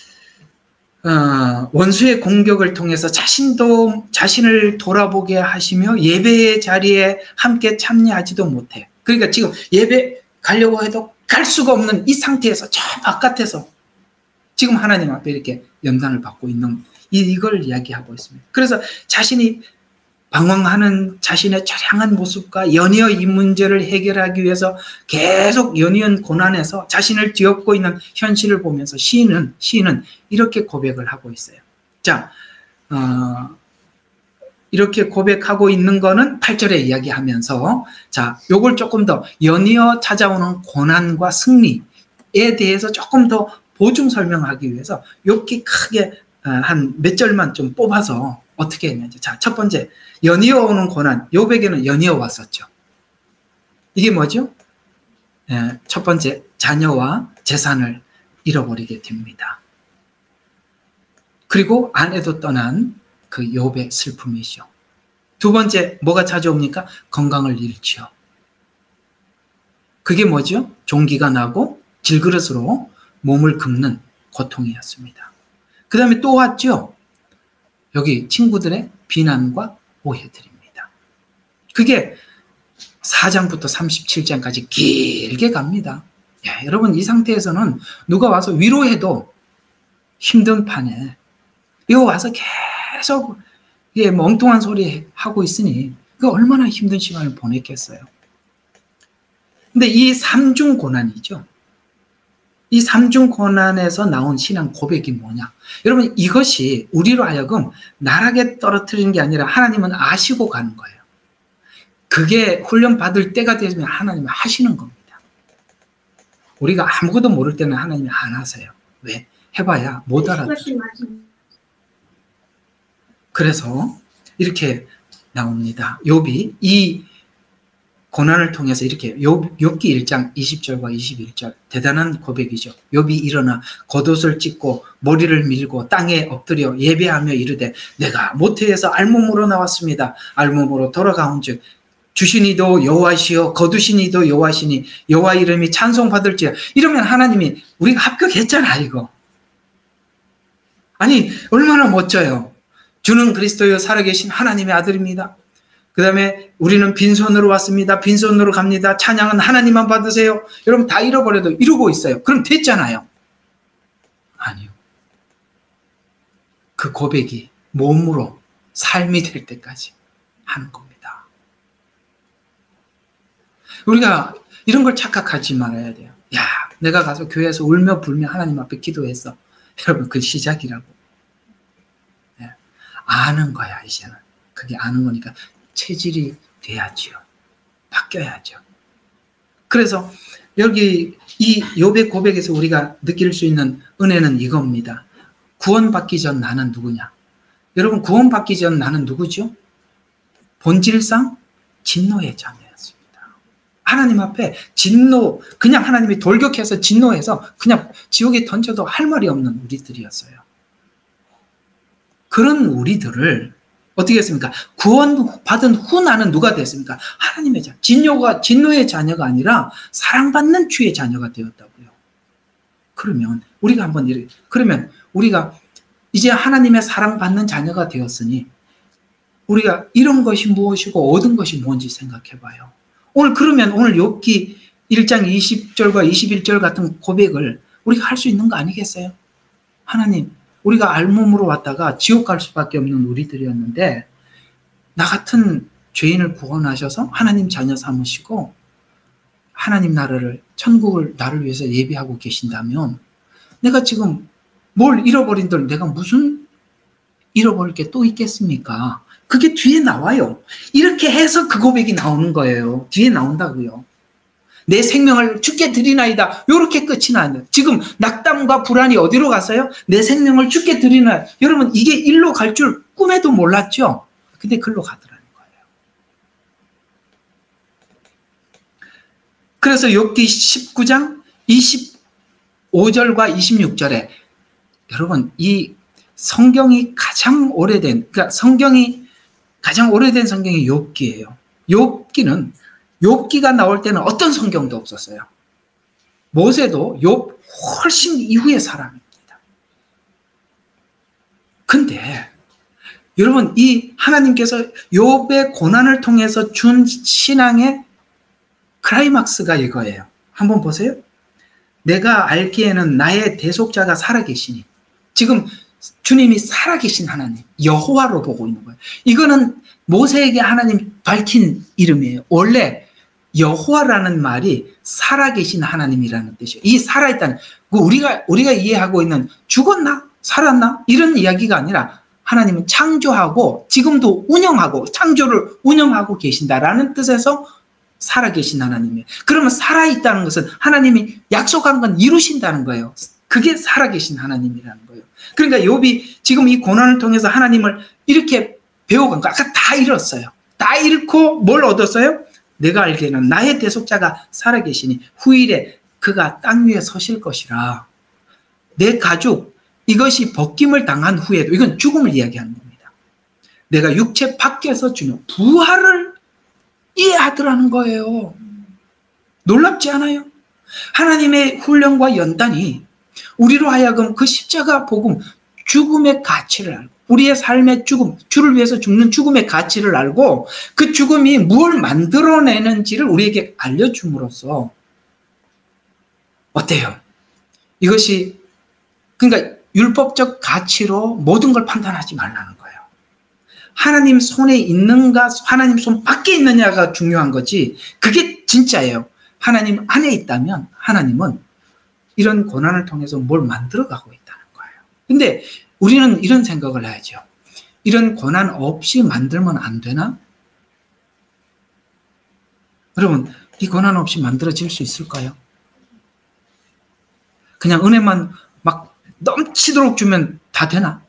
어, 원수의 공격을 통해서 자신도 자신을 돌아보게 하시며 예배의 자리에 함께 참여하지도 못해. 그러니까 지금 예배 가려고 해도 갈 수가 없는 이 상태에서 저 바깥에서 지금 하나님 앞에 이렇게 연단을 받고 있는 이걸 이야기하고 있습니다. 그래서 자신이 방황하는 자신의 처량한 모습과 연이어 이 문제를 해결하기 위해서 계속 연이은 고난에서 자신을 뒤엎고 있는 현실을 보면서 시인은 시인은 이렇게 고백을 하고 있어요. 자, 어, 이렇게 고백하고 있는 거는 팔 절에 이야기하면서 자, 요걸 조금 더 연이어 찾아오는 고난과 승리에 대해서 조금 더 보충 설명하기 위해서 이렇게 크게 한 몇 절만 좀 뽑아서 어떻게 했는지. 자, 첫 번째, 연이어 오는 고난. 요백에는 연이어 왔었죠. 이게 뭐죠? 예, 첫 번째, 자녀와 재산을 잃어버리게 됩니다. 그리고 아내도 떠난 그 욥의 슬픔이죠. 두 번째, 뭐가 찾아옵니까? 건강을 잃지요. 그게 뭐죠? 종기가 나고 질그릇으로 몸을 긁는 고통이었습니다. 그 다음에 또 왔죠? 여기 친구들의 비난과 오해들입니다. 그게 사 장부터 삼십칠 장까지 길게 갑니다. 야, 여러분 이 상태에서는 누가 와서 위로해도 힘든 판에 이거 와서 계속 이게 멍뚱한 소리 하고 있으니 그 얼마나 힘든 시간을 보냈겠어요. 근데 이 삼중 고난이죠. 이 삼중 고난에서 나온 신앙 고백이 뭐냐? 여러분 이것이 우리로 하여금 나락에 떨어뜨리는 게 아니라 하나님은 아시고 가는 거예요. 그게 훈련 받을 때가 되면 하나님이 하시는 겁니다. 우리가 아무것도 모를 때는 하나님이 안 하세요. 왜? 해봐야 못 알아들어요. 그래서 이렇게 나옵니다. 욥이 이 고난을 통해서 이렇게 욥, 욥기 일 장 이십 절과 이십일 절 대단한 고백이죠. 욥이 일어나 겉옷을 찢고 머리를 밀고 땅에 엎드려 예배하며 이르되 내가 모태에서 알몸으로 나왔습니다. 알몸으로 돌아가온 즉 주신 이도 여호와시요 거두신 이도 여호와시니 여호와 이름이 찬송받을지라. 이러면 하나님이 우리가 합격했잖아 이거. 아니 얼마나 멋져요. 주는 그리스도여 살아계신 하나님의 아들입니다. 그 다음에 우리는 빈손으로 왔습니다. 빈손으로 갑니다. 찬양은 하나님만 받으세요. 여러분 다 잃어버려도 이러고 있어요. 그럼 됐잖아요. 아니요. 그 고백이 몸으로 삶이 될 때까지 하는 겁니다. 우리가 이런 걸 착각하지 말아야 돼요. 야, 내가 가서 교회에서 울며 불며 하나님 앞에 기도했어. 여러분 그 시작이라고. 네. 아는 거야 이제는. 그게 아는 거니까 체질이 돼야지요. 바뀌어야죠. 그래서 여기 이 욥의 고백에서 우리가 느낄 수 있는 은혜는 이겁니다. 구원받기 전 나는 누구냐? 여러분 구원받기 전 나는 누구죠? 본질상 진노의 자녀였습니다. 하나님 앞에 진노, 그냥 하나님이 돌격해서 진노해서 그냥 지옥에 던져도 할 말이 없는 우리들이었어요. 그런 우리들을 어떻게 했습니까? 구원받은 후 나는 누가 됐습니까? 하나님의 자녀. 진노가, 진노의 자녀가 아니라 사랑받는 주의 자녀가 되었다고요. 그러면 우리가 한번 이렇게, 그러면 우리가 이제 하나님의 사랑받는 자녀가 되었으니 우리가 이런 것이 무엇이고 얻은 것이 뭔지 생각해 봐요. 오늘 그러면 오늘 욥기 일 장 이십 절과 이십일 절 같은 고백을 우리가 할 수 있는 거 아니겠어요? 하나님, 우리가 알몸으로 왔다가 지옥 갈 수밖에 없는 우리들이었는데 나 같은 죄인을 구원하셔서 하나님 자녀 삼으시고 하나님 나라를, 천국을 나를 위해서 예비하고 계신다면 내가 지금 뭘 잃어버린들 내가 무슨 잃어버릴 게 또 있겠습니까? 그게 뒤에 나와요. 이렇게 해서 그 고백이 나오는 거예요. 뒤에 나온다고요. 내 생명을 주께 드리나이다. 이렇게 끝이 나요. 지금 낙담과 불안이 어디로 갔어요? 내 생명을 주께 드리나. 여러분 이게 일로 갈 줄 꿈에도 몰랐죠? 근데 글로 가더라는 거예요. 그래서 욥기 십구 장 이십오 절과 이십육 절에 여러분 이 성경이 가장 오래된, 그러니까 성경이 가장 오래된 성경이 욥기예요. 욥기는 욥기가 나올 때는 어떤 성경도 없었어요. 모세도 욥 훨씬 이후의 사람입니다. 근데 여러분 이 하나님께서 욥의 고난을 통해서 준 신앙의 클라이막스가 이거예요. 한번 보세요. 내가 알기에는 나의 대속자가 살아계시니. 지금 주님이 살아계신 하나님, 여호와로 보고 있는 거예요. 이거는 모세에게 하나님 밝힌 이름이에요. 원래 여호와라는 말이 살아계신 하나님이라는 뜻이에요. 이 살아있다는, 우리가, 우리가 이해하고 있는 죽었나? 살았나? 이런 이야기가 아니라 하나님은 창조하고 지금도 운영하고 창조를 운영하고 계신다라는 뜻에서 살아계신 하나님이에요. 그러면 살아있다는 것은 하나님이 약속한 건 이루신다는 거예요. 그게 살아계신 하나님이라는 거예요. 그러니까 욥이 지금 이 고난을 통해서 하나님을 이렇게 배워간 거, 아까 다 잃었어요. 다 잃고 뭘 얻었어요? 내가 알기에는 나의 대속자가 살아계시니 후일에 그가 땅 위에 서실 것이라. 내 가죽, 이것이 벗김을 당한 후에도, 이건 죽음을 이야기하는 겁니다. 내가 육체 밖에서 주는 부활을 이해하더라는 거예요. 놀랍지 않아요? 하나님의 훈련과 연단이 우리로 하여금 그 십자가 복음, 죽음의 가치를 알고, 우리의 삶의 죽음, 주를 위해서 죽는 죽음의 가치를 알고 그 죽음이 무엇을 만들어내는지를 우리에게 알려줌으로써 어때요? 이것이, 그러니까 율법적 가치로 모든 걸 판단하지 말라는 거예요. 하나님 손에 있는가, 하나님 손 밖에 있느냐가 중요한 거지, 그게 진짜예요. 하나님 안에 있다면 하나님은 이런 고난을 통해서 뭘 만들어가고 있다는 거예요. 근데 우리는 이런 생각을 해야죠. 이런 고난 없이 만들면 안 되나? 여러분, 이 고난 없이 만들어질 수 있을까요? 그냥 은혜만 막 넘치도록 주면 다 되나?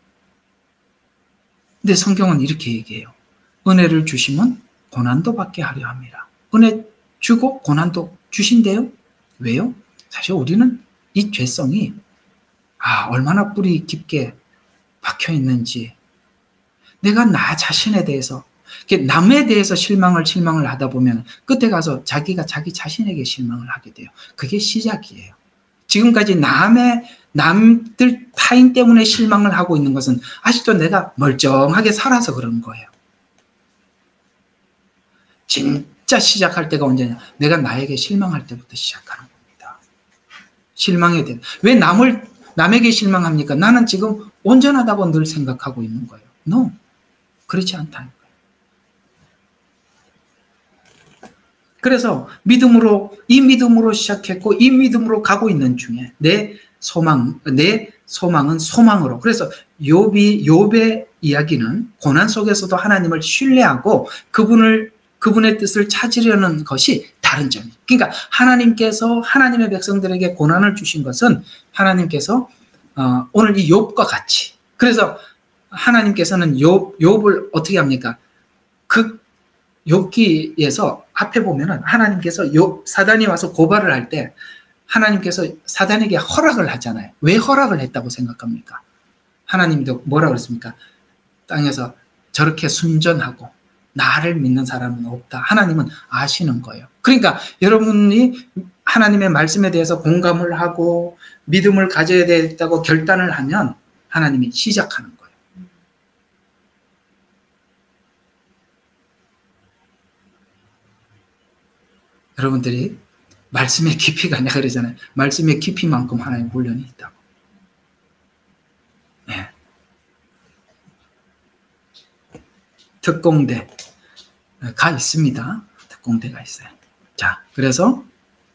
근데 성경은 이렇게 얘기해요. 은혜를 주시면 고난도 받게 하려 합니다. 은혜 주고 고난도 주신대요. 왜요? 사실 우리는 이 죄성이 아, 얼마나 뿌리 깊게 박혀 있는지, 내가 나 자신에 대해서, 남에 대해서 실망을 실망을 하다 보면 끝에 가서 자기가 자기 자신에게 실망을 하게 돼요. 그게 시작이에요. 지금까지 남의 남들 타인 때문에 실망을 하고 있는 것은 아직도 내가 멀쩡하게 살아서 그런 거예요. 진짜 시작할 때가 언제냐? 내가 나에게 실망할 때부터 시작하는 겁니다. 실망에 대해 왜 남을 남에게 실망합니까? 나는 지금 온전하다고 늘 생각하고 있는 거예요. No, 그렇지 않다는 거예요. 그래서 믿음으로, 이 믿음으로 시작했고 이 믿음으로 가고 있는 중에 내 소망, 내 소망은 소망으로. 그래서 욥이 욥의 이야기는 고난 속에서도 하나님을 신뢰하고 그분을 그분의 뜻을 찾으려는 것이 다른 점이에요. 그러니까 하나님께서 하나님의 백성들에게 고난을 주신 것은 하나님께서 어, 오늘 이 욥과 같이, 그래서 하나님께서는 욥, 욥을 어떻게 합니까? 그 욥기에서 앞에 보면은 하나님께서 욥, 사단이 와서 고발을 할 때 하나님께서 사단에게 허락을 하잖아요. 왜 허락을 했다고 생각합니까? 하나님도 뭐라 그랬습니까? 땅에서 저렇게 순전하고 나를 믿는 사람은 없다. 하나님은 아시는 거예요. 그러니까 여러분이 하나님의 말씀에 대해서 공감을 하고 믿음을 가져야 되겠다고 결단을 하면 하나님이 시작하는 거예요. 여러분들이 말씀의 깊이가 아니라 그러잖아요. 말씀의 깊이만큼 하나님 훈련이 있다고. 네. 특공대가 있습니다. 특공대가 있어요. 자, 그래서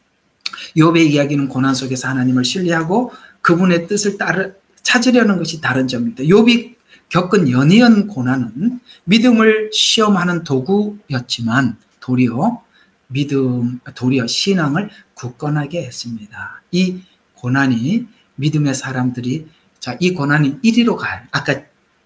욥의 이야기는 고난 속에서 하나님을 신뢰하고 그분의 뜻을 따르, 찾으려는 것이 다른 점입니다. 욥이 겪은 연이은 고난은 믿음을 시험하는 도구였지만 도리어 믿음, 도리어 신앙을 굳건하게 했습니다. 이 고난이 믿음의 사람들이, 자, 이 고난이 이리로 가요. 아까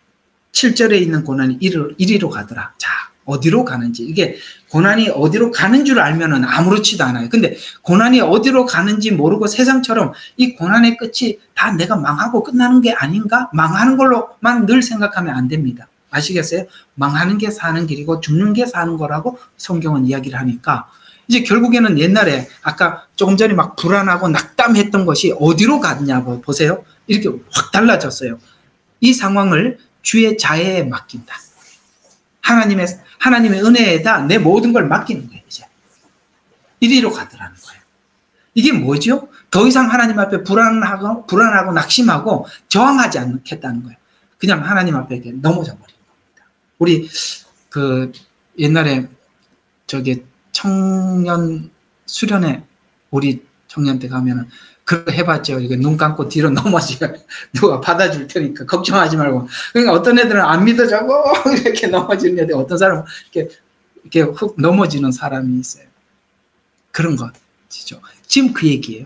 칠 절에 있는 고난이 이리로, 이리로 가더라. 자, 어디로 가는지. 이게 고난이 어디로 가는 줄 알면은 아무렇지도 않아요. 근데 고난이 어디로 가는지 모르고 세상처럼 이 고난의 끝이 다 내가 망하고 끝나는 게 아닌가? 망하는 걸로만 늘 생각하면 안 됩니다. 아시겠어요? 망하는 게 사는 길이고 죽는 게 사는 거라고 성경은 이야기를 하니까 이제 결국에는 옛날에 아까 조금 전에 막 불안하고 낙담했던 것이 어디로 갔냐고 보세요. 이렇게 확 달라졌어요. 이 상황을 주의 자애에 맡긴다. 하나님의, 하나님의 은혜에다 내 모든 걸 맡기는 거예요, 이제. 이리로 가더라는 거예요. 이게 뭐죠? 더 이상 하나님 앞에 불안하고, 불안하고 낙심하고 저항하지 않겠다는 거예요. 그냥 하나님 앞에 이렇게 넘어져 버린 겁니다. 우리, 그, 옛날에 저기 청년 수련회, 우리 청년 때 가면은 그거 해봤죠. 이거 눈 감고 뒤로 넘어지면 누가 받아줄 테니까 걱정하지 말고. 그러니까 어떤 애들은 안 믿어자고 이렇게 넘어지는 애들, 어떤 사람은 이렇게, 이렇게 훅 넘어지는 사람이 있어요. 그런 것이죠. 지금 그 얘기예요.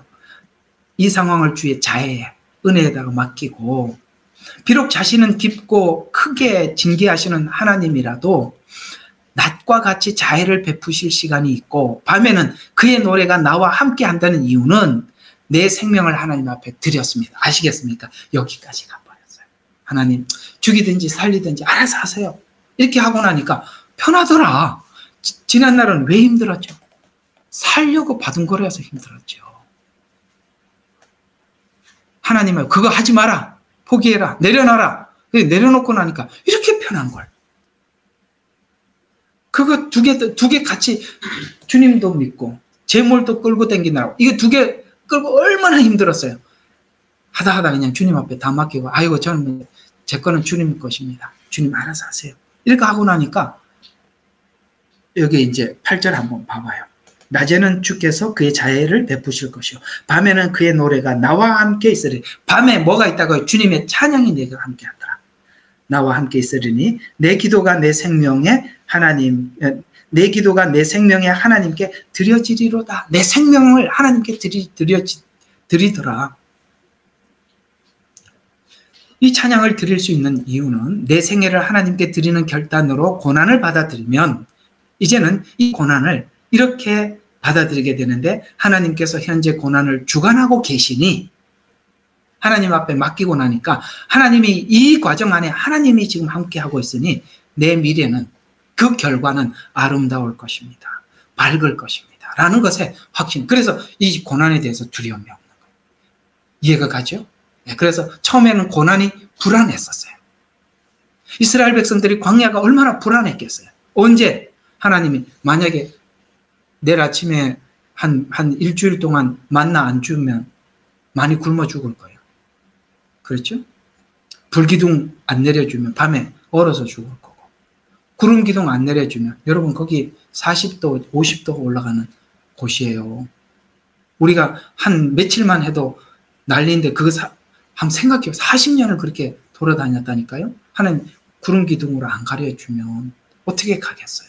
이 상황을 주의 자애에, 은혜에다가 맡기고, 비록 자신은 깊고 크게 징계하시는 하나님이라도 낮과 같이 자애를 베푸실 시간이 있고, 밤에는 그의 노래가 나와 함께 한다는 이유는 내 생명을 하나님 앞에 드렸습니다. 아시겠습니까? 여기까지 가버렸어요. 하나님, 죽이든지 살리든지 알아서 하세요. 이렇게 하고 나니까 편하더라. 지, 지난 날은 왜 힘들었죠? 살려고 받은 거라서 힘들었죠. 하나님은 그거 하지 마라. 포기해라. 내려놔라. 내려놓고 나니까 이렇게 편한 걸. 그거 두 개, 두 개 같이 주님도 믿고 재물도 끌고 다니느라고 이거 두 개 끌고 얼마나 힘들었어요. 하다 하다 그냥 주님 앞에 다 맡기고, 아이고 저는 제 거는 주님 것입니다. 주님 알아서 하세요. 이렇게 하고 나니까 여기 이제 팔 절 한번 봐봐요. 낮에는 주께서 그의 자애를 베푸실 것이요 밤에는 그의 노래가 나와 함께 있으리니. 밤에 뭐가 있다고요? 주님의 찬양이 내가 함께 하더라. 나와 함께 있으리니 내 기도가 내 생명의 하나님, 내 기도가 내 생명에 하나님께 드려지리로다. 내 생명을 하나님께 드리, 드려, 드리더라. 이 찬양을 드릴 수 있는 이유는 내 생애를 하나님께 드리는 결단으로 고난을 받아들이면 이제는 이 고난을 이렇게 받아들이게 되는데 하나님께서 현재 고난을 주관하고 계시니 하나님 앞에 맡기고 나니까 하나님이 이 과정 안에 하나님이 지금 함께하고 있으니 내 미래는 그 결과는 아름다울 것입니다. 밝을 것입니다. 라는 것에 확신. 그래서 이 고난에 대해서 두려움이 없는 거예요. 이해가 가죠? 네, 그래서 처음에는 고난이 불안했었어요. 이스라엘 백성들이 광야가 얼마나 불안했겠어요. 언제 하나님이 만약에 내일 아침에 한, 한 일주일 동안 만나 안 주면 많이 굶어 죽을 거예요. 그렇죠? 불기둥 안 내려주면 밤에 얼어서 죽을 거고, 구름 기둥 안 내려주면 여러분 거기 사십 도, 오십 도가 올라가는 곳이에요. 우리가 한 며칠만 해도 난리인데 그거 사, 한번 생각해요. 사십 년을 그렇게 돌아다녔다니까요. 하나님 구름 기둥으로 안 가려주면 어떻게 가겠어요?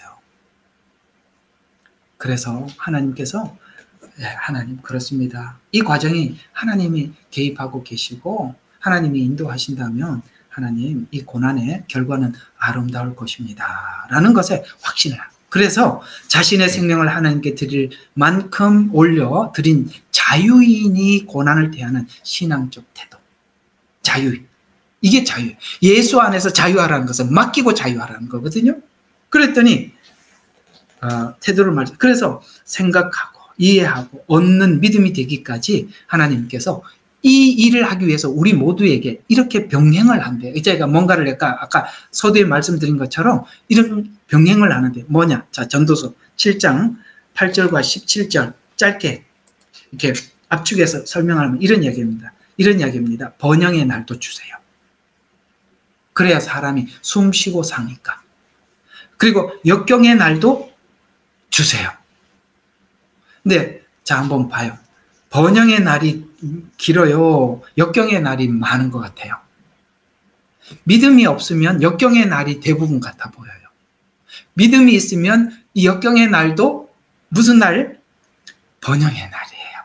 그래서 하나님께서 하나님 그렇습니다. 이 과정이 하나님이 개입하고 계시고 하나님이 인도하신다면 하나님 이 고난의 결과는 아름다울 것입니다. 라는 것에 확신을 합니다. 그래서 자신의 생명을 하나님께 드릴 만큼 올려 드린 자유인이 고난을 대하는 신앙적 태도. 자유인. 이게 자유예요. 예수 안에서 자유하라는 것은 맡기고 자유하라는 거거든요. 그랬더니 어, 태도를 말. 그래서 생각하고 이해하고 얻는 믿음이 되기까지 하나님께서 이 일을 하기 위해서 우리 모두에게 이렇게 병행을 한대요. 저희가 뭔가를 아까, 아까 서두에 말씀드린 것처럼 이런 병행을 하는데 뭐냐? 자, 전도서 칠 장 팔 절과 십칠 절 짧게 이렇게 압축해서 설명하면 이런 이야기입니다. 이런 이야기입니다. 번영의 날도 주세요. 그래야 사람이 숨 쉬고 사니까. 그리고 역경의 날도 주세요. 근데 자 한번 봐요. 번영의 날이 길어요. 역경의 날이 많은 것 같아요. 믿음이 없으면 역경의 날이 대부분 같아 보여요. 믿음이 있으면 이 역경의 날도 무슨 날? 번영의 날이에요.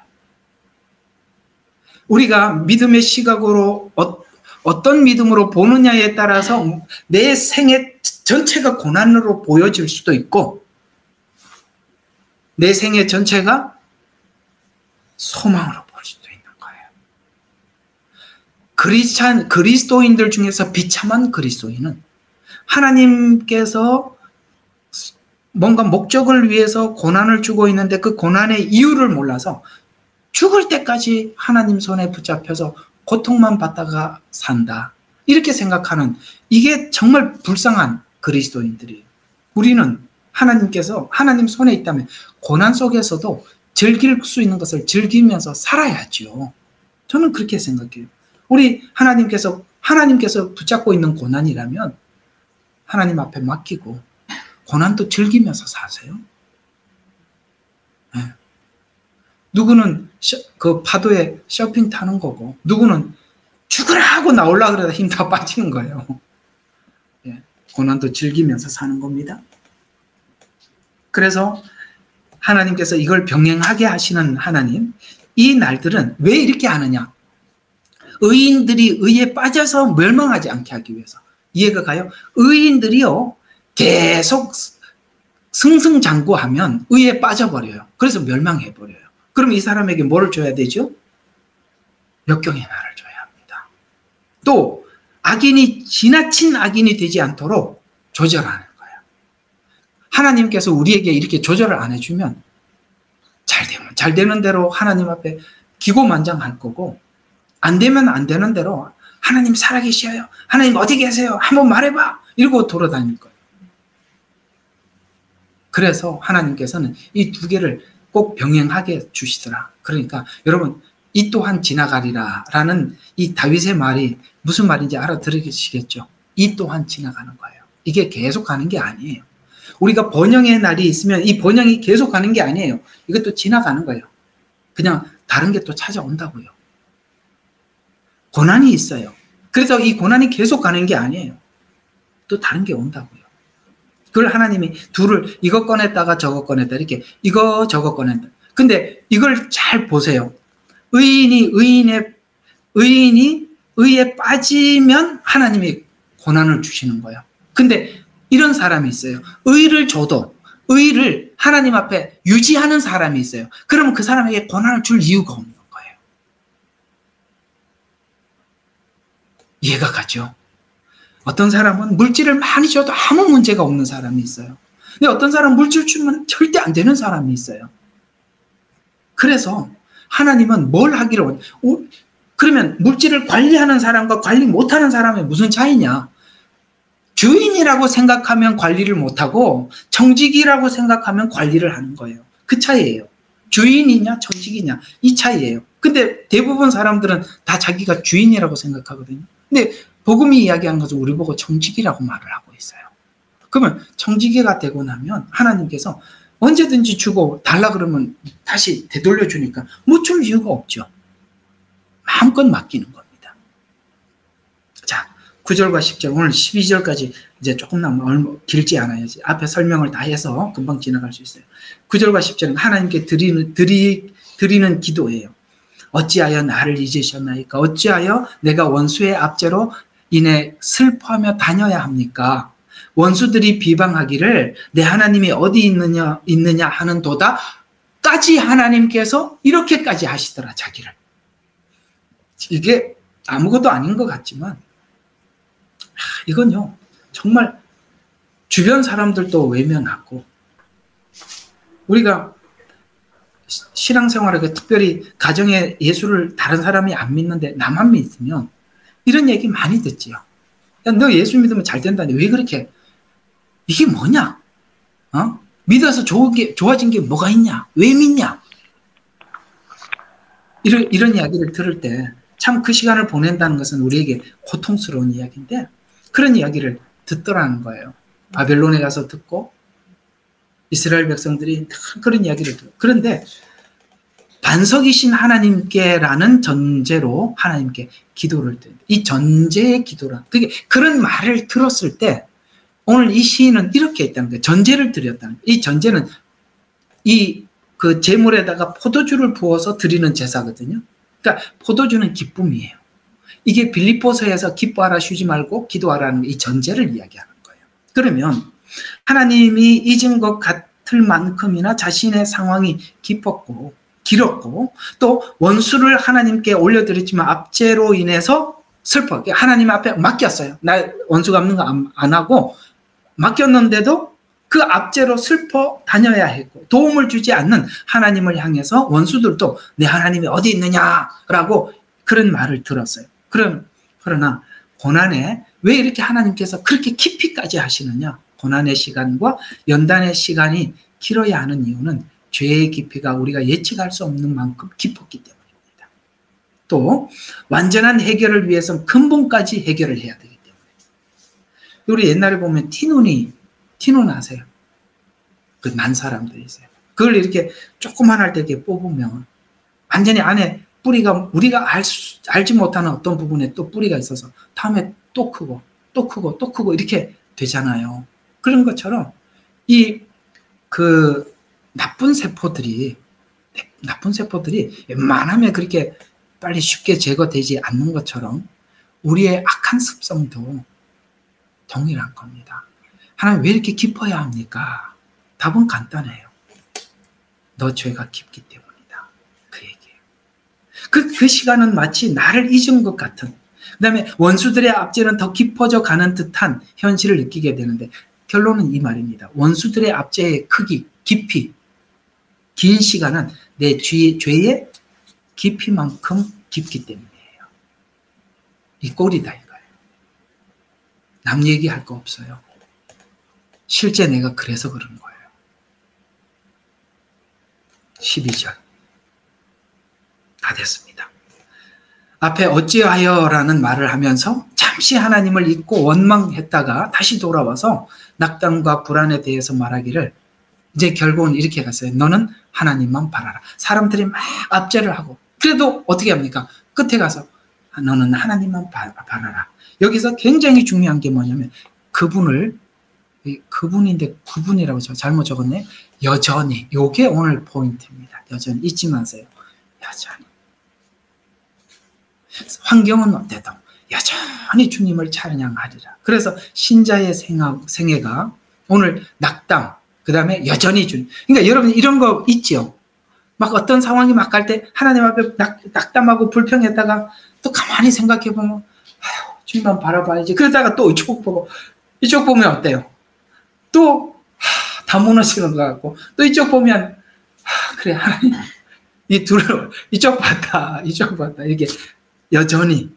우리가 믿음의 시각으로 어, 어떤 믿음으로 보느냐에 따라서 내 생애 전체가 고난으로 보여질 수도 있고 내 생애 전체가 소망으로 볼 수도 있는 거예요. 그리스찬, 그리스도인들 중에서 비참한 그리스도인은 하나님께서 뭔가 목적을 위해서 고난을 주고 있는데 그 고난의 이유를 몰라서 죽을 때까지 하나님 손에 붙잡혀서 고통만 받다가 산다. 이렇게 생각하는 이게 정말 불쌍한 그리스도인들이에요. 우리는 하나님께서 하나님 손에 있다면 고난 속에서도 즐길 수 있는 것을 즐기면서 살아야죠. 저는 그렇게 생각해요. 우리 하나님께서 하나님께서 붙잡고 있는 고난이라면 하나님 앞에 맡기고 고난도 즐기면서 사세요. 네. 누구는 셔, 그 파도에 서핑 타는 거고 누구는 죽으라 하고 나오려고 그러다 힘 다 빠지는 거예요. 네. 고난도 즐기면서 사는 겁니다. 그래서 하나님께서 이걸 병행하게 하시는 하나님, 이 날들은 왜 이렇게 하느냐? 의인들이 의에 빠져서 멸망하지 않게 하기 위해서. 이해가 가요? 의인들이요, 계속 승승장구하면 의에 빠져버려요. 그래서 멸망해버려요. 그럼 이 사람에게 뭐를 줘야 되죠? 역경의 날을 줘야 합니다. 또 악인이 지나친 악인이 되지 않도록 조절하는 거예요. 하나님께서 우리에게 이렇게 조절을 안 해주면 잘 되면 잘 되는 대로 하나님 앞에 기고만장할 거고 안 되면 안 되는 대로 하나님 살아계셔요. 하나님 어디 계세요? 한번 말해봐. 이러고 돌아다닐 거예요. 그래서 하나님께서는 이 두 개를 꼭 병행하게 주시더라. 그러니까 여러분 이 또한 지나가리라 라는 이 다윗의 말이 무슨 말인지 알아들으시겠죠? 이 또한 지나가는 거예요. 이게 계속 가는 게 아니에요. 우리가 번영의 날이 있으면 이 번영이 계속 가는 게 아니에요. 이것도 지나가는 거예요. 그냥 다른 게 또 찾아온다고요. 고난이 있어요. 그래서 이 고난이 계속 가는 게 아니에요. 또 다른 게 온다고요. 그걸 하나님이 둘을 이거 꺼냈다가 저거 꺼냈다 이렇게 이거 저거 꺼낸다. 근데 이걸 잘 보세요. 의인이 의인의 의인이 의에 빠지면 하나님이 고난을 주시는 거예요. 근데 이런 사람이 있어요. 의를 줘도 의를 하나님 앞에 유지하는 사람이 있어요. 그러면 그 사람에게 고난을 줄 이유가 없는 거예요. 이해가 가죠? 어떤 사람은 물질을 많이 줘도 아무 문제가 없는 사람이 있어요. 근데 어떤 사람은 물질 주면 절대 안 되는 사람이 있어요. 그래서 하나님은 뭘 하기를 원, 그러면 물질을 관리하는 사람과 관리 못하는 사람의 무슨 차이냐? 주인이라고 생각하면 관리를 못하고 정직이라고 생각하면 관리를 하는 거예요. 그 차이예요. 주인이냐 정직이냐 이 차이예요. 근데 대부분 사람들은 다 자기가 주인이라고 생각하거든요. 근데 복음이 이야기한 것은 우리 보고 정직이라고 말을 하고 있어요. 그러면 정직이가 되고 나면 하나님께서 언제든지 주고 달라 그러면 다시 되돌려 주니까 못 줄 이유가 없죠. 마음껏 맡기는 겁니다. 자, 구 절과 십 절, 오늘 십이 절까지 이제 조금 남아 얼마 길지 않아요. 앞에 설명을 다 해서 금방 지나갈 수 있어요. 구 절과 십 절은 하나님께 드리는, 드리, 드리는 기도예요. 어찌하여 나를 잊으셨나이까? 어찌하여 내가 원수의 압제로 인해 슬퍼하며 다녀야 합니까? 원수들이 비방하기를 내 하나님이 어디 있느냐, 있느냐 하는 도다까지 하나님께서 이렇게까지 하시더라, 자기를. 이게 아무것도 아닌 것 같지만, 이건요, 정말 주변 사람들도 외면하고, 우리가 신앙생활에 특별히 가정에 예수를 다른 사람이 안 믿는데 나만 믿으면 이런 얘기 많이 듣지요. 야, 너 예수 믿으면 잘 된다니 왜 그렇게? 이게 뭐냐? 어? 믿어서 좋은 게, 좋아진 게 뭐가 있냐? 왜 믿냐? 이런, 이런 이야기를 들을 때 참 그 시간을 보낸다는 것은 우리에게 고통스러운 이야기인데 그런 이야기를 듣더라는 거예요. 바벨론에 가서 듣고 이스라엘 백성들이 그런 이야기를 들어요. 그런데 반석이신 하나님께라는 전제로 하나님께 기도를 드립니다. 이 전제의 기도라. 그게 그런 말을 들었을 때 오늘 이 시인은 이렇게 했다는 거예요. 전제를 드렸다는 거예요. 이 전제는 이 그 제물에다가 포도주를 부어서 드리는 제사거든요. 그러니까 포도주는 기쁨이에요. 이게 빌립보서에서 기뻐하라 쉬지 말고 기도하라는 이 전제를 이야기하는 거예요. 그러면 하나님이 잊은 것 같을 만큼이나 자신의 상황이 깊었고 길었고 또 원수를 하나님께 올려드렸지만 압제로 인해서 슬퍼. 하나님 앞에 맡겼어요. 나 원수 갚는 거 안 하고 맡겼는데도 그 압제로 슬퍼 다녀야 했고 도움을 주지 않는 하나님을 향해서 원수들도 내 하나님이 어디 있느냐라고 그런 말을 들었어요. 그럼 그러나 고난에 왜 이렇게 하나님께서 그렇게 깊이까지 하시느냐? 고난의 시간과 연단의 시간이 길어야 하는 이유는 죄의 깊이가 우리가 예측할 수 없는 만큼 깊었기 때문입니다. 또 완전한 해결을 위해서는 근본까지 해결을 해야 되기 때문에 우리 옛날에 보면 티눈이 티눈 아세요? 그 난 사람들이 있어요. 그걸 이렇게 조그만할 때 이렇게 뽑으면 완전히 안에 뿌리가 우리가 알 수, 알지 못하는 어떤 부분에 또 뿌리가 있어서 다음에 또 크고 또 크고 또 크고 이렇게 되잖아요. 그런 것처럼 이 그 나쁜 세포들이 나쁜 세포들이 웬만하면 그렇게 빨리 쉽게 제거되지 않는 것처럼 우리의 악한 습성도 동일한 겁니다. 하나님 왜 이렇게 깊어야 합니까? 답은 간단해요. 너 죄가 깊기 때문이다. 그 얘기예요. 그, 그 시간은 마치 나를 잊은 것 같은 그 다음에 원수들의 압제는 더 깊어져 가는 듯한 현실을 느끼게 되는데 결론은 이 말입니다. 원수들의 압제의 크기, 깊이, 긴 시간은 내 죄, 죄의 깊이만큼 깊기 때문이에요. 이 꼴이다 이거예요. 남 얘기할 거 없어요. 실제 내가 그래서 그런 거예요. 십이 절 다 됐습니다. 앞에 어찌하여라는 말을 하면서 잠시 하나님을 잊고 원망했다가 다시 돌아와서 낙담과 불안에 대해서 말하기를 이제 결국은 이렇게 갔어요. 너는 하나님만 바라라. 사람들이 막 압제를 하고 그래도 어떻게 합니까? 끝에 가서 너는 하나님만 바라라. 여기서 굉장히 중요한 게 뭐냐면 그분을 그분인데 그분이라고 저 잘못 적었네. 여전히. 요게 오늘 포인트입니다. 여전히 잊지 마세요. 여전히. 환경은 어때도 여전히 주님을 찬양하리라. 그래서 신자의 생각, 생애가 오늘 낙담, 그 다음에 여전히 주님. 그러니까 여러분 이런 거 있죠. 막 어떤 상황이 막 갈 때 하나님 앞에 낙, 낙담하고 불평했다가 또 가만히 생각해 보면 아휴, 주님만 바라봐야지. 그러다가 또 이쪽 보고 이쪽 보면 어때요? 또 다 무너지는 것 같고 또 이쪽 보면 하, 그래 하나님 이 둘을 이쪽 봤다 이쪽 봤다 이게 여전히.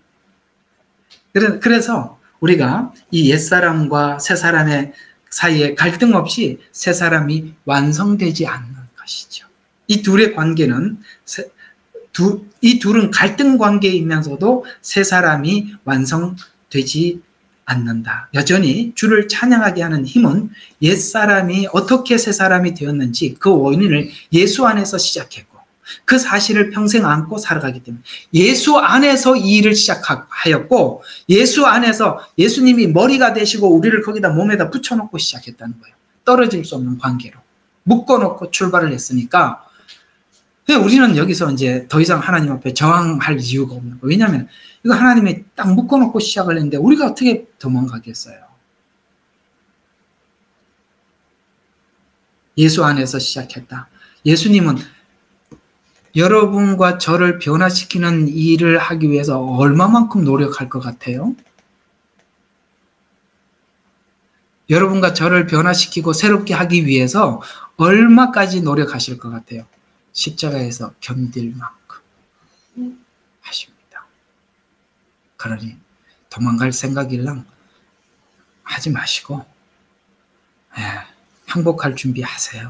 그래서 우리가 이 옛사람과 새사람의 사이에 갈등 없이 새사람이 완성되지 않는 것이죠. 이 둘의 관계는 두, 이 둘은 갈등 관계이면서도 새사람이 완성되지 않는다. 여전히 주를 찬양하게 하는 힘은 옛사람이 어떻게 새사람이 되었는지 그 원인을 예수 안에서 시작했고 그 사실을 평생 안고 살아가기 때문에 예수 안에서 이 일을 시작하였고 예수 안에서 예수님이 머리가 되시고 우리를 거기다 몸에다 붙여놓고 시작했다는 거예요. 떨어질 수 없는 관계로 묶어놓고 출발을 했으니까 우리는 여기서 이제 더 이상 하나님 앞에 저항할 이유가 없는 거예요. 왜냐하면 이거 하나님이 딱 묶어놓고 시작을 했는데 우리가 어떻게 도망가겠어요? 예수 안에서 시작했다. 예수님은 여러분과 저를 변화시키는 일을 하기 위해서 얼마만큼 노력할 것 같아요? 여러분과 저를 변화시키고 새롭게 하기 위해서 얼마까지 노력하실 것 같아요? 십자가에서 견딜 만큼 하십니다. 그러니 도망갈 생각일랑 하지 마시고 예, 항복할 준비하세요.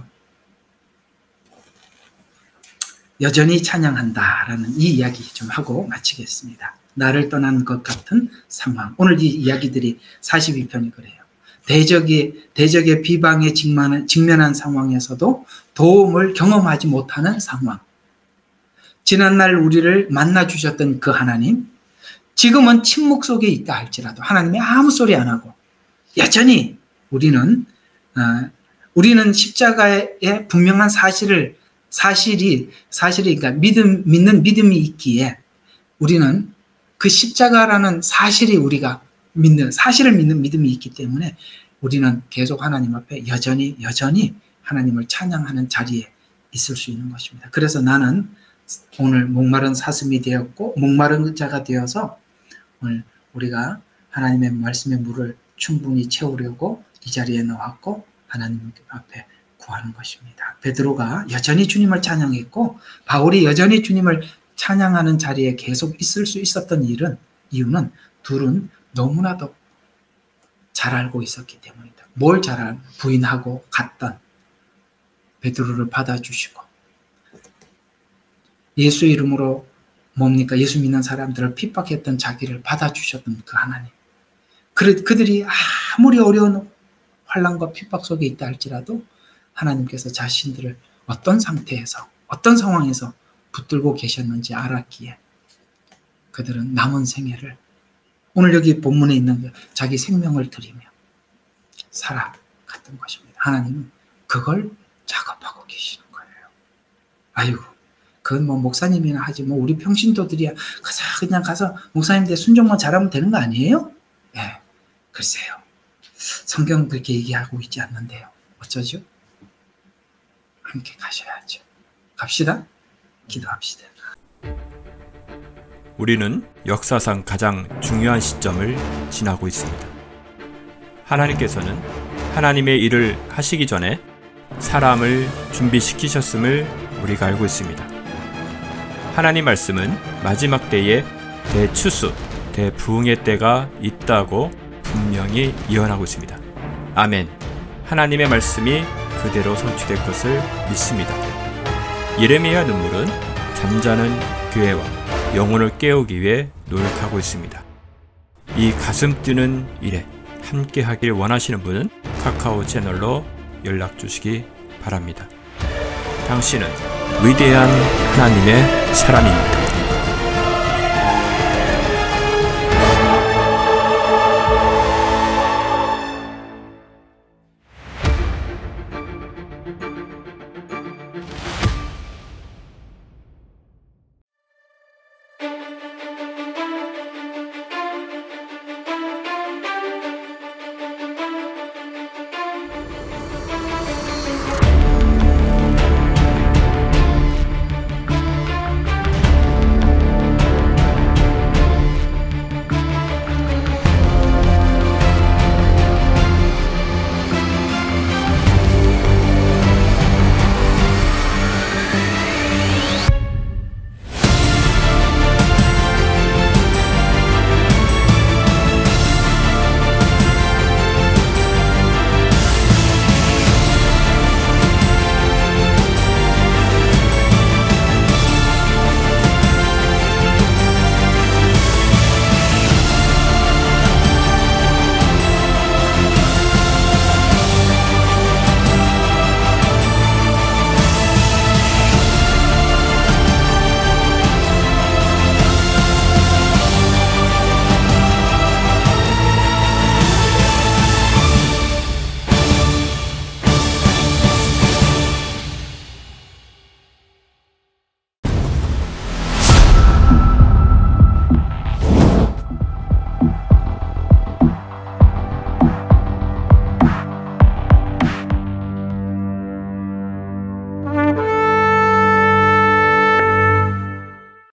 여전히 찬양한다라는 이 이야기 좀 하고 마치겠습니다. 나를 떠난 것 같은 상황. 오늘 이 이야기들이 사십이 편이 그래요. 대적의, 대적의 비방에 직면한, 직면한 상황에서도 도움을 경험하지 못하는 상황. 지난날 우리를 만나주셨던 그 하나님, 지금은 침묵 속에 있다 할지라도 하나님이 아무 소리 안 하고 여전히 우리는, 어, 우리는 십자가의 분명한 사실을 사실이, 사실이, 그러니까 믿음, 믿는 믿음이 있기에 우리는 그 십자가라는 사실이 우리가 믿는, 사실을 믿는 믿음이 있기 때문에 우리는 계속 하나님 앞에 여전히, 여전히 하나님을 찬양하는 자리에 있을 수 있는 것입니다. 그래서 나는 오늘 목마른 사슴이 되었고, 목마른 자가 되어서 오늘 우리가 하나님의 말씀의 물을 충분히 채우려고 이 자리에 나왔고, 하나님 앞에 구하는 것입니다. 베드로가 여전히 주님을 찬양했고 바울이 여전히 주님을 찬양하는 자리에 계속 있을 수 있었던 일은 이유는 둘은 너무나도 잘 알고 있었기 때문이다. 뭘 잘 알? 부인하고 갔던 베드로를 받아주시고 예수 이름으로 뭡니까? 예수 믿는 사람들을 핍박했던 자기를 받아주셨던 그 하나님. 그들이 아무리 어려운 환난과 핍박 속에 있다 할지라도 하나님께서 자신들을 어떤 상태에서 어떤 상황에서 붙들고 계셨는지 알았기에 그들은 남은 생애를 오늘 여기 본문에 있는 자기 생명을 드리며 살아갔던 것입니다. 하나님은 그걸 작업하고 계시는 거예요. 아이고 그건 뭐 목사님이나 하지 뭐 우리 평신도들이야 가서 그냥 가서 목사님들 순종만 잘하면 되는 거 아니에요? 예, 네, 글쎄요. 성경 그렇게 얘기하고 있지 않는데요. 어쩌죠? 함께 가셔야죠. 갑시다. 기도합시다. 우리는 역사상 가장 중요한 시점을 지나고 있습니다. 하나님께서는 하나님의 일을 하시기 전에 사람을 준비시키셨음을 우리가 알고 있습니다. 하나님 말씀은 마지막 때에 대추수, 대부흥의 때가 있다고 분명히 예언하고 있습니다. 아멘. 하나님의 말씀이 그대로 성취될 것을 믿습니다. 예레미야 눈물은 잠자는 교회와 영혼을 깨우기 위해 노력하고 있습니다. 이 가슴 뛰는 일에 함께 하길 원하시는 분은 카카오 채널로 연락 주시기 바랍니다. 당신은 위대한 하나님의 사람입니다.